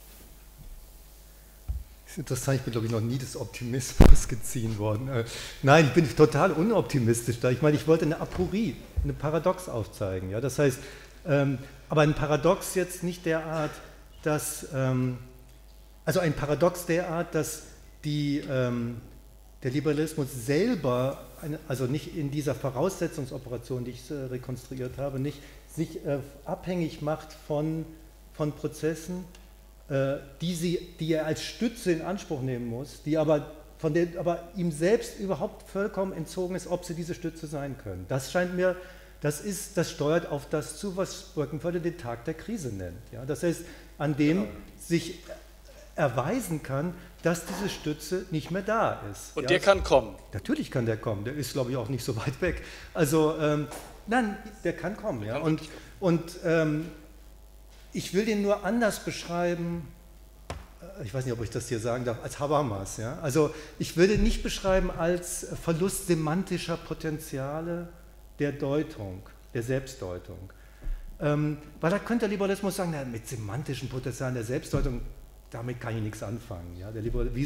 Das ist interessant, ich bin, glaube ich, noch nie des Optimismus geziehen worden. Nein, ich bin total unoptimistisch da. Ich meine, ich wollte eine Aporie, eine Paradox aufzeigen. Ja? Das heißt, aber ein Paradox jetzt nicht der Art, dass, also ein Paradox der Art, dass der Liberalismus selber, also nicht in dieser Voraussetzungsoperation, die ich rekonstruiert habe, nicht sich abhängig macht von Prozessen, die er als Stütze in Anspruch nehmen muss, von denen aber ihm selbst überhaupt vollkommen entzogen ist, ob sie diese Stütze sein können. Das scheint mir, das steuert auf das zu, was Böckenförde den Tag der Krise nennt. Ja? Das heißt, an dem sich erweisen kann, dass diese Stütze nicht mehr da ist. Und der kann kommen? Natürlich kann der kommen, der ist, glaube ich, auch nicht so weit weg. Also, nein, der kann kommen. Ja? Und ich will den nur anders beschreiben, ich weiß nicht, ob ich das hier sagen darf, als Habermas. Ja? Also ich will den nicht beschreiben als Verlust semantischer Potenziale der Deutung, der Selbstdeutung. Weil da könnte der Liberalismus sagen, na, mit semantischen Potenzialen der Selbstdeutung, damit kann ich nichts anfangen. Ja?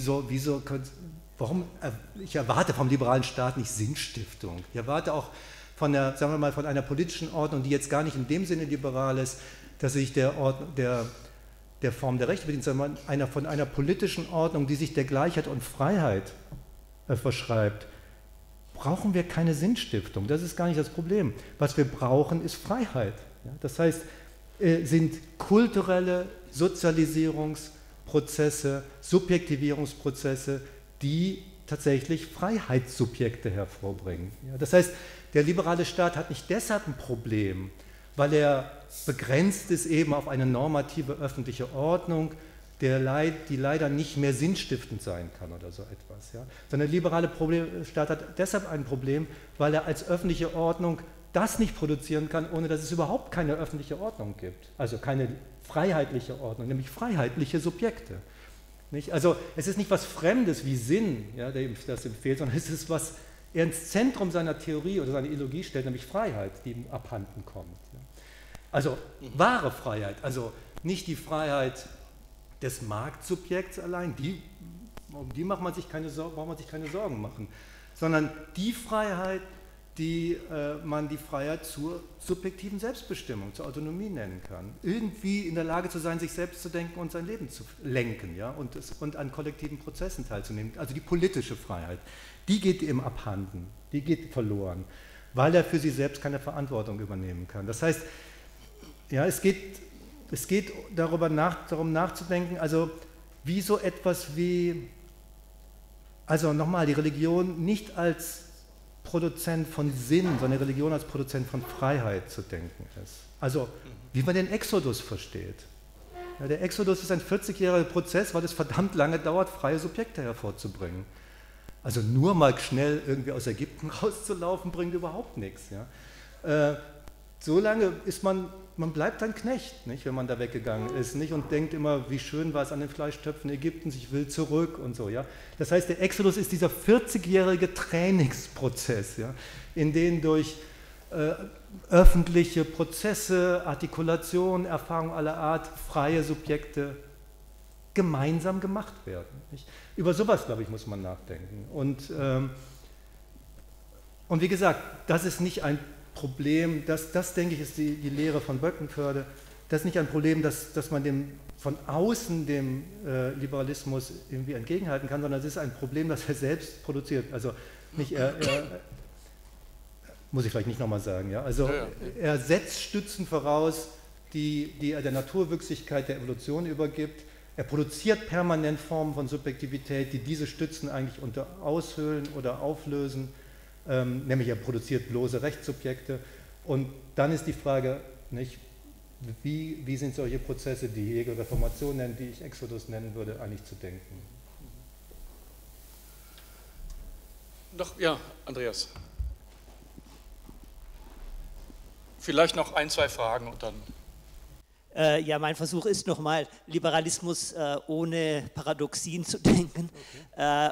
Ich erwarte vom liberalen Staat nicht Sinnstiftung. Ich erwarte auch von einer politischen Ordnung, die jetzt gar nicht in dem Sinne liberal ist, dass sich der Form der Rechte bedient, sondern von einer politischen Ordnung, die sich der Gleichheit und Freiheit verschreibt, brauchen wir keine Sinnstiftung. Das ist gar nicht das Problem. Was wir brauchen, ist Freiheit. Ja, das heißt, sind kulturelle Sozialisierungsprozesse, Subjektivierungsprozesse, die tatsächlich Freiheitssubjekte hervorbringen. Ja, das heißt, der liberale Staat hat nicht deshalb ein Problem, weil er begrenzt ist eben auf eine normative öffentliche Ordnung, die leider nicht mehr sinnstiftend sein kann oder so etwas. Ja? Sondern der liberale Staat hat deshalb ein Problem, weil er als öffentliche Ordnung das nicht produzieren kann, ohne dass es überhaupt keine öffentliche Ordnung gibt. Also keine freiheitliche Ordnung, nämlich freiheitliche Subjekte. Nicht? Also es ist nicht was Fremdes wie Sinn, ja, der ihm das empfiehlt, sondern es ist, was er ins Zentrum seiner Theorie oder seiner Ideologie stellt, nämlich Freiheit, die ihm abhanden kommt. Ja? Also wahre Freiheit, also nicht die Freiheit des Marktsubjekts allein, um die braucht man sich keine Sorgen machen, sondern die Freiheit, die man die Freiheit zur subjektiven Selbstbestimmung, zur Autonomie nennen kann. Irgendwie in der Lage zu sein, sich selbst zu denken und sein Leben zu lenken, ja, und an kollektiven Prozessen teilzunehmen. Also die politische Freiheit, die geht ihm abhanden, die geht verloren, weil er für sie selbst keine Verantwortung übernehmen kann. Das heißt, ja, es geht darum nachzudenken, also wie so etwas wie, also nochmal, die Religion nicht als Produzent von Sinn, sondern Religion als Produzent von Freiheit zu denken ist. Also wie man den Exodus versteht. Ja, der Exodus ist ein 40-jähriger Prozess, weil es verdammt lange dauert, freie Subjekte hervorzubringen. Also nur mal schnell irgendwie aus Ägypten rauszulaufen, bringt überhaupt nichts. Ja. So lange ist man bleibt ein Knecht, nicht, wenn man da weggegangen ist, nicht, und denkt immer, wie schön war es an den Fleischtöpfen Ägyptens, ich will zurück und so. Ja. Das heißt, der Exodus ist dieser 40-jährige Trainingsprozess, ja, in dem durch öffentliche Prozesse, Artikulation, Erfahrung aller Art, freie Subjekte gemeinsam gemacht werden. Nicht. Über sowas, glaube ich, muss man nachdenken. Und wie gesagt, das ist nicht ein Problem, das denke ich, ist die Lehre von Böckenförde, das ist nicht ein Problem, dass man von außen dem Liberalismus irgendwie entgegenhalten kann, sondern es ist ein Problem, das er selbst produziert. Also nicht muss ich vielleicht nicht nochmal sagen, ja? Also er setzt Stützen voraus, die er der Naturwüchsigkeit der Evolution übergibt. Er produziert permanent Formen von Subjektivität, die diese Stützen eigentlich aushöhlen oder auflösen. Nämlich er produziert bloße Rechtssubjekte, und dann ist die Frage, nicht, wie sind solche Prozesse, die Hegel Reformation nennt, die ich Exodus nennen würde, eigentlich zu denken. Doch, ja, Andreas. Vielleicht noch ein, zwei Fragen und dann. Ja, mein Versuch ist nochmal, Liberalismus ohne Paradoxien zu denken. Okay.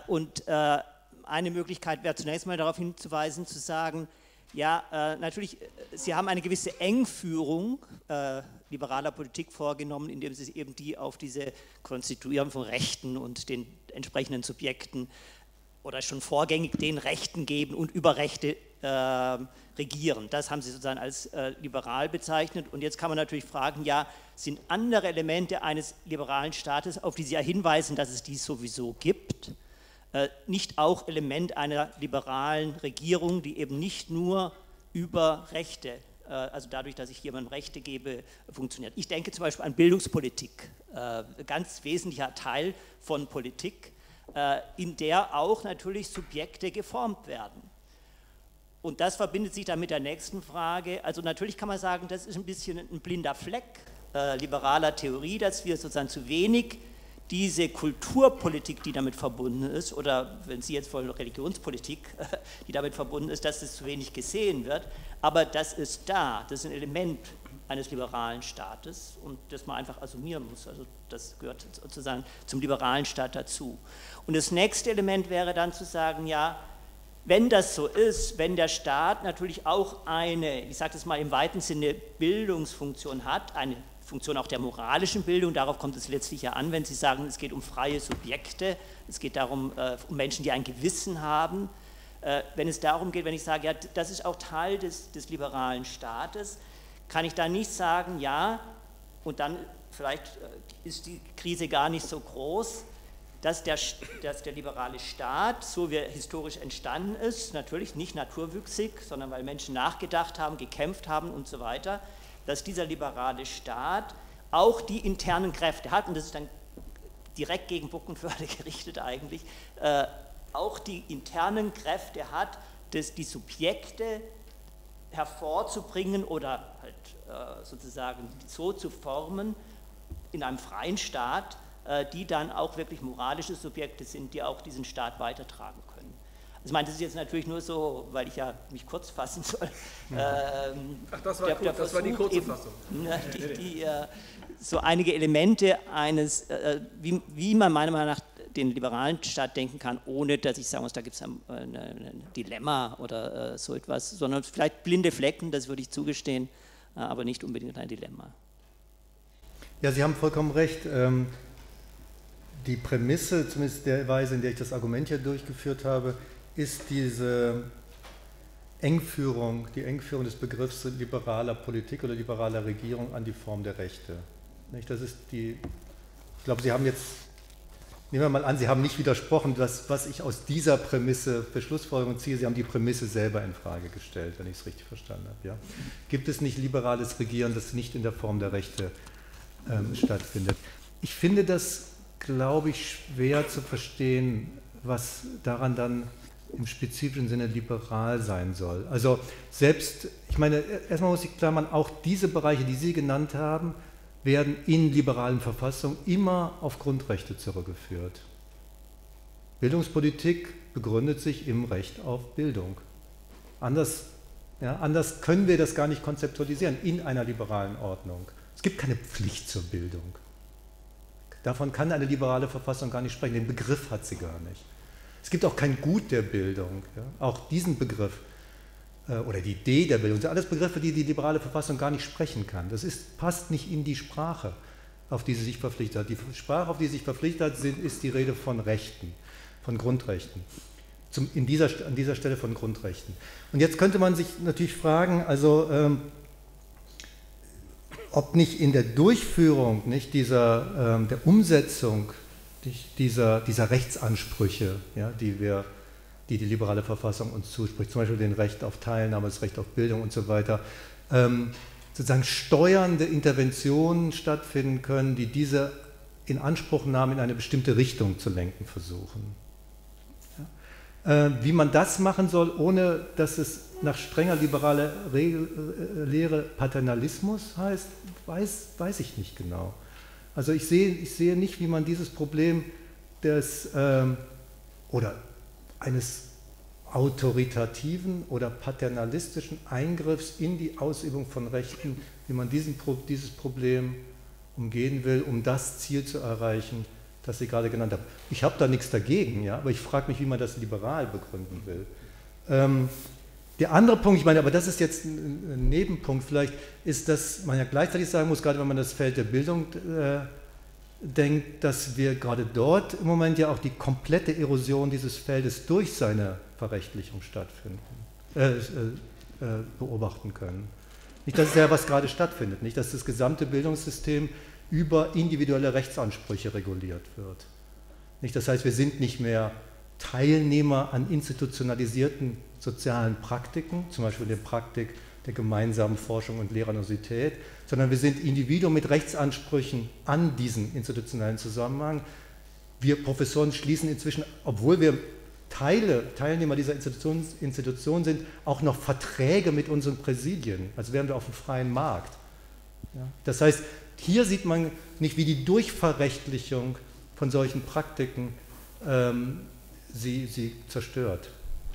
Eine Möglichkeit wäre zunächst mal darauf hinzuweisen, zu sagen, ja, natürlich, Sie haben eine gewisse Engführung liberaler Politik vorgenommen, indem Sie eben die auf diese Konstituierung von Rechten und den entsprechenden Subjekten oder schon vorgängig den Rechten geben und über Rechte regieren. Das haben Sie sozusagen als liberal bezeichnet. Und jetzt kann man natürlich fragen, ja, sind andere Elemente eines liberalen Staates, auf die Sie ja hinweisen, dass es dies sowieso gibt, nicht auch Element einer liberalen Regierung, die eben nicht nur über Rechte, also dadurch, dass ich jemandem Rechte gebe, funktioniert. Ich denke zum Beispiel an Bildungspolitik, ganz wesentlicher Teil von Politik, in der auch natürlich Subjekte geformt werden. Und das verbindet sich dann mit der nächsten Frage. Also natürlich kann man sagen, das ist ein bisschen ein blinder Fleck liberaler Theorie, dass wir sozusagen zu wenig diese Kulturpolitik, die damit verbunden ist, oder wenn Sie jetzt wollen, Religionspolitik, die damit verbunden ist, dass das zu wenig gesehen wird, aber das ist da, das ist ein Element eines liberalen Staates und das man einfach assumieren muss, also das gehört sozusagen zum liberalen Staat dazu. Und das nächste Element wäre dann zu sagen, ja, wenn das so ist, wenn der Staat natürlich auch eine, ich sage das mal im weiten Sinne, Bildungsfunktion hat, eine Funktion auch der moralischen Bildung, darauf kommt es letztlich ja an, wenn Sie sagen, es geht um freie Subjekte, es geht darum, um Menschen, die ein Gewissen haben. Wenn es darum geht, wenn ich sage, ja, das ist auch Teil des liberalen Staates, kann ich da nicht sagen, ja, und dann vielleicht ist die Krise gar nicht so groß, dass der liberale Staat, so wie er historisch entstanden ist, natürlich nicht naturwüchsig, sondern weil Menschen nachgedacht haben, gekämpft haben und so weiter, dass dieser liberale Staat auch die internen Kräfte hat, und das ist dann direkt gegen Buckenförde gerichtet eigentlich, auch die internen Kräfte hat, die Subjekte hervorzubringen oder halt sozusagen so zu formen in einem freien Staat, die dann auch wirklich moralische Subjekte sind, die auch diesen Staat weitertragen können. Ich meine, das ist jetzt natürlich nur so, weil ich ja mich kurz fassen soll. Ach, das war die kurze Fassung. So einige Elemente eines, wie man meiner Meinung nach den liberalen Staat denken kann, ohne dass ich sagen muss, da gibt es ein Dilemma oder so etwas, sondern vielleicht blinde Flecken, das würde ich zugestehen, aber nicht unbedingt ein Dilemma. Ja, Sie haben vollkommen recht. Die Prämisse, zumindest der Weise, in der ich das Argument hier durchgeführt habe, ist diese Engführung, die Engführung des Begriffs liberaler Politik oder liberaler Regierung an die Form der Rechte. Das ist ich glaube, Sie haben jetzt, nehmen wir mal an, Sie haben nicht widersprochen, was ich aus dieser Prämisse für Schlussfolgerungen ziehe, Sie haben die Prämisse selber in Frage gestellt, wenn ich es richtig verstanden habe. Ja? Gibt es nicht liberales Regieren, das nicht in der Form der Rechte stattfindet? Ich finde das, glaube ich, schwer zu verstehen, was daran dann im spezifischen Sinne liberal sein soll. Also selbst, ich meine, erstmal muss ich klar machen, auch diese Bereiche, die Sie genannt haben, werden in liberalen Verfassungen immer auf Grundrechte zurückgeführt. Bildungspolitik begründet sich im Recht auf Bildung. Anders können wir das gar nicht konzeptualisieren in einer liberalen Ordnung. Es gibt keine Pflicht zur Bildung. Davon kann eine liberale Verfassung gar nicht sprechen, den Begriff hat sie gar nicht. Es gibt auch kein Gut der Bildung, ja? Auch diesen Begriff oder die Idee der Bildung, das sind alles Begriffe, die die liberale Verfassung gar nicht sprechen kann. Das passt nicht in die Sprache, auf die sie sich verpflichtet hat. Die Sprache, auf die sie sich verpflichtet hat, ist die Rede von Rechten, von Grundrechten. An dieser Stelle von Grundrechten. Und jetzt könnte man sich natürlich fragen, also ob nicht in der Durchführung, nicht der Umsetzung dieser Rechtsansprüche, ja, die liberale Verfassung uns zuspricht, zum Beispiel das Recht auf Teilnahme, das Recht auf Bildung und so weiter, sozusagen steuernde Interventionen stattfinden können, die diese Inanspruchnahme in eine bestimmte Richtung zu lenken versuchen. Ja? Wie man das machen soll, ohne dass es nach strenger liberaler Lehre Paternalismus heißt, weiß ich nicht genau. Also ich sehe nicht, wie man dieses Problem oder eines autoritativen oder paternalistischen Eingriffs in die Ausübung von Rechten, wie man dieses Problem umgehen will, um das Ziel zu erreichen, das Sie gerade genannt haben. Ich habe da nichts dagegen, ja, aber ich frage mich, wie man das liberal begründen will. Der andere Punkt, ich meine, aber das ist jetzt ein Nebenpunkt vielleicht, ist, dass man ja gleichzeitig sagen muss, gerade wenn man das Feld der Bildung denkt, dass wir gerade dort im Moment ja auch die komplette Erosion dieses Feldes durch seine Verrechtlichung beobachten können. Nicht, das ist ja, was gerade stattfindet, nicht, dass das gesamte Bildungssystem über individuelle Rechtsansprüche reguliert wird. Nicht, das heißt, wir sind nicht mehr Teilnehmer an institutionalisierten sozialen Praktiken, zum Beispiel der Praktik der gemeinsamen Forschung und Lehreruniversität, sondern wir sind Individuen mit Rechtsansprüchen an diesen institutionellen Zusammenhang. Wir Professoren schließen inzwischen, obwohl wir Teilnehmer dieser Institution sind, auch noch Verträge mit unseren Präsidien, als wären wir auf dem freien Markt. Ja? Das heißt, hier sieht man nicht, wie die Durchverrechtlichung von solchen Praktiken sie zerstört.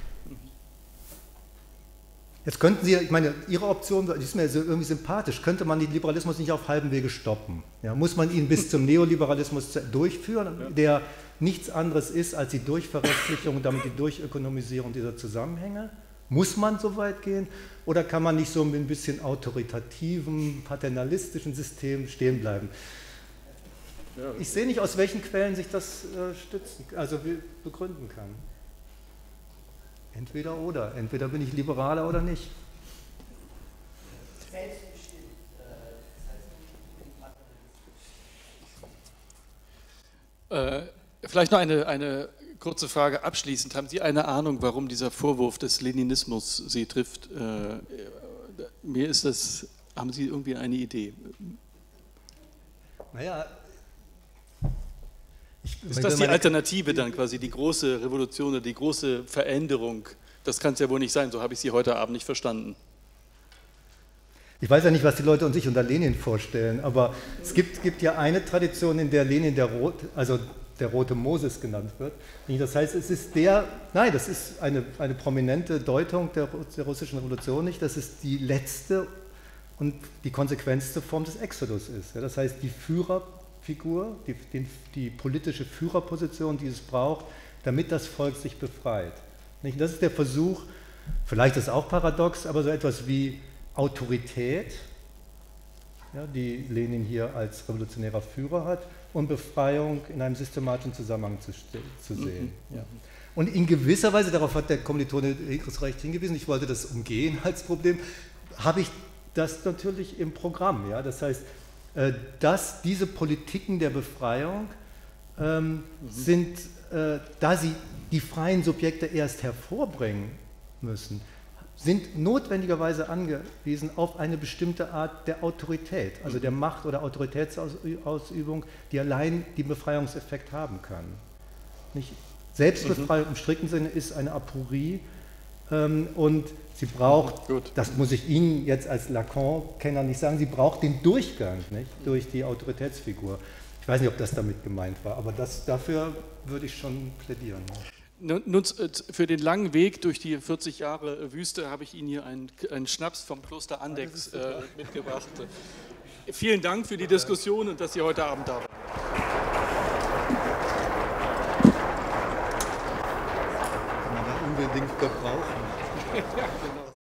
Jetzt könnten Sie, ich meine, Ihre Option, die ist mir irgendwie sympathisch, könnte man den Liberalismus nicht auf halbem Wege stoppen? Ja, muss man ihn bis zum Neoliberalismus durchführen, der nichts anderes ist als die Durchverrechtlichung und damit die Durchökonomisierung dieser Zusammenhänge? Muss man so weit gehen? Oder kann man nicht so mit ein bisschen autoritativen, paternalistischen System stehen bleiben? Ich sehe nicht, aus welchen Quellen sich das begründen kann. Entweder oder. Entweder bin ich Liberaler oder nicht. Vielleicht noch eine kurze Frage abschließend. Haben Sie eine Ahnung, warum dieser Vorwurf des Leninismus Sie trifft? Haben Sie irgendwie eine Idee? Naja, ist das die Alternative dann quasi, die große Revolution oder die große Veränderung? Das kann es ja wohl nicht sein, so habe ich Sie heute Abend nicht verstanden. Ich weiß ja nicht, was die Leute sich unter Lenin vorstellen, aber es gibt ja eine Tradition, in der Lenin der rote Moses genannt wird. Das heißt, das ist eine prominente Deutung der russischen Revolution nicht, dass es die letzte und die konsequenteste Form des Exodus ist. Das heißt, die Führerfigur, die politische Führerposition, die es braucht, damit das Volk sich befreit. Das ist der Versuch, vielleicht ist es auch paradox, aber so etwas wie Autorität, ja, die Lenin hier als revolutionärer Führer hat, und Befreiung in einem systematischen Zusammenhang zu sehen. Ja. Und in gewisser Weise, darauf hat der Kommilitone recht hingewiesen, ich wollte das umgehen als Problem, habe ich das natürlich im Programm. Ja? Das heißt, dass diese Politiken der Befreiung sind, da sie die freien Subjekte erst hervorbringen müssen, sind notwendigerweise angewiesen auf eine bestimmte Art der Autorität, also der Macht- oder Autoritätsausübung, die allein den Befreiungseffekt haben kann. Nicht? Selbstbefreiung im strikten Sinne ist eine Aporie und sie braucht, das muss ich Ihnen jetzt als Lacan-Kenner nicht sagen, sie braucht den Durchgang nicht, durch die Autoritätsfigur. Ich weiß nicht, ob das damit gemeint war, aber dafür würde ich schon plädieren. Nun, für den langen Weg durch die 40 Jahre Wüste habe ich Ihnen hier einen Schnaps vom Kloster Andechs mitgebracht. Vielen Dank für die Diskussion und dass Sie heute Abend da waren. Kann man da unbedingt gebrauchen. Ja, genau.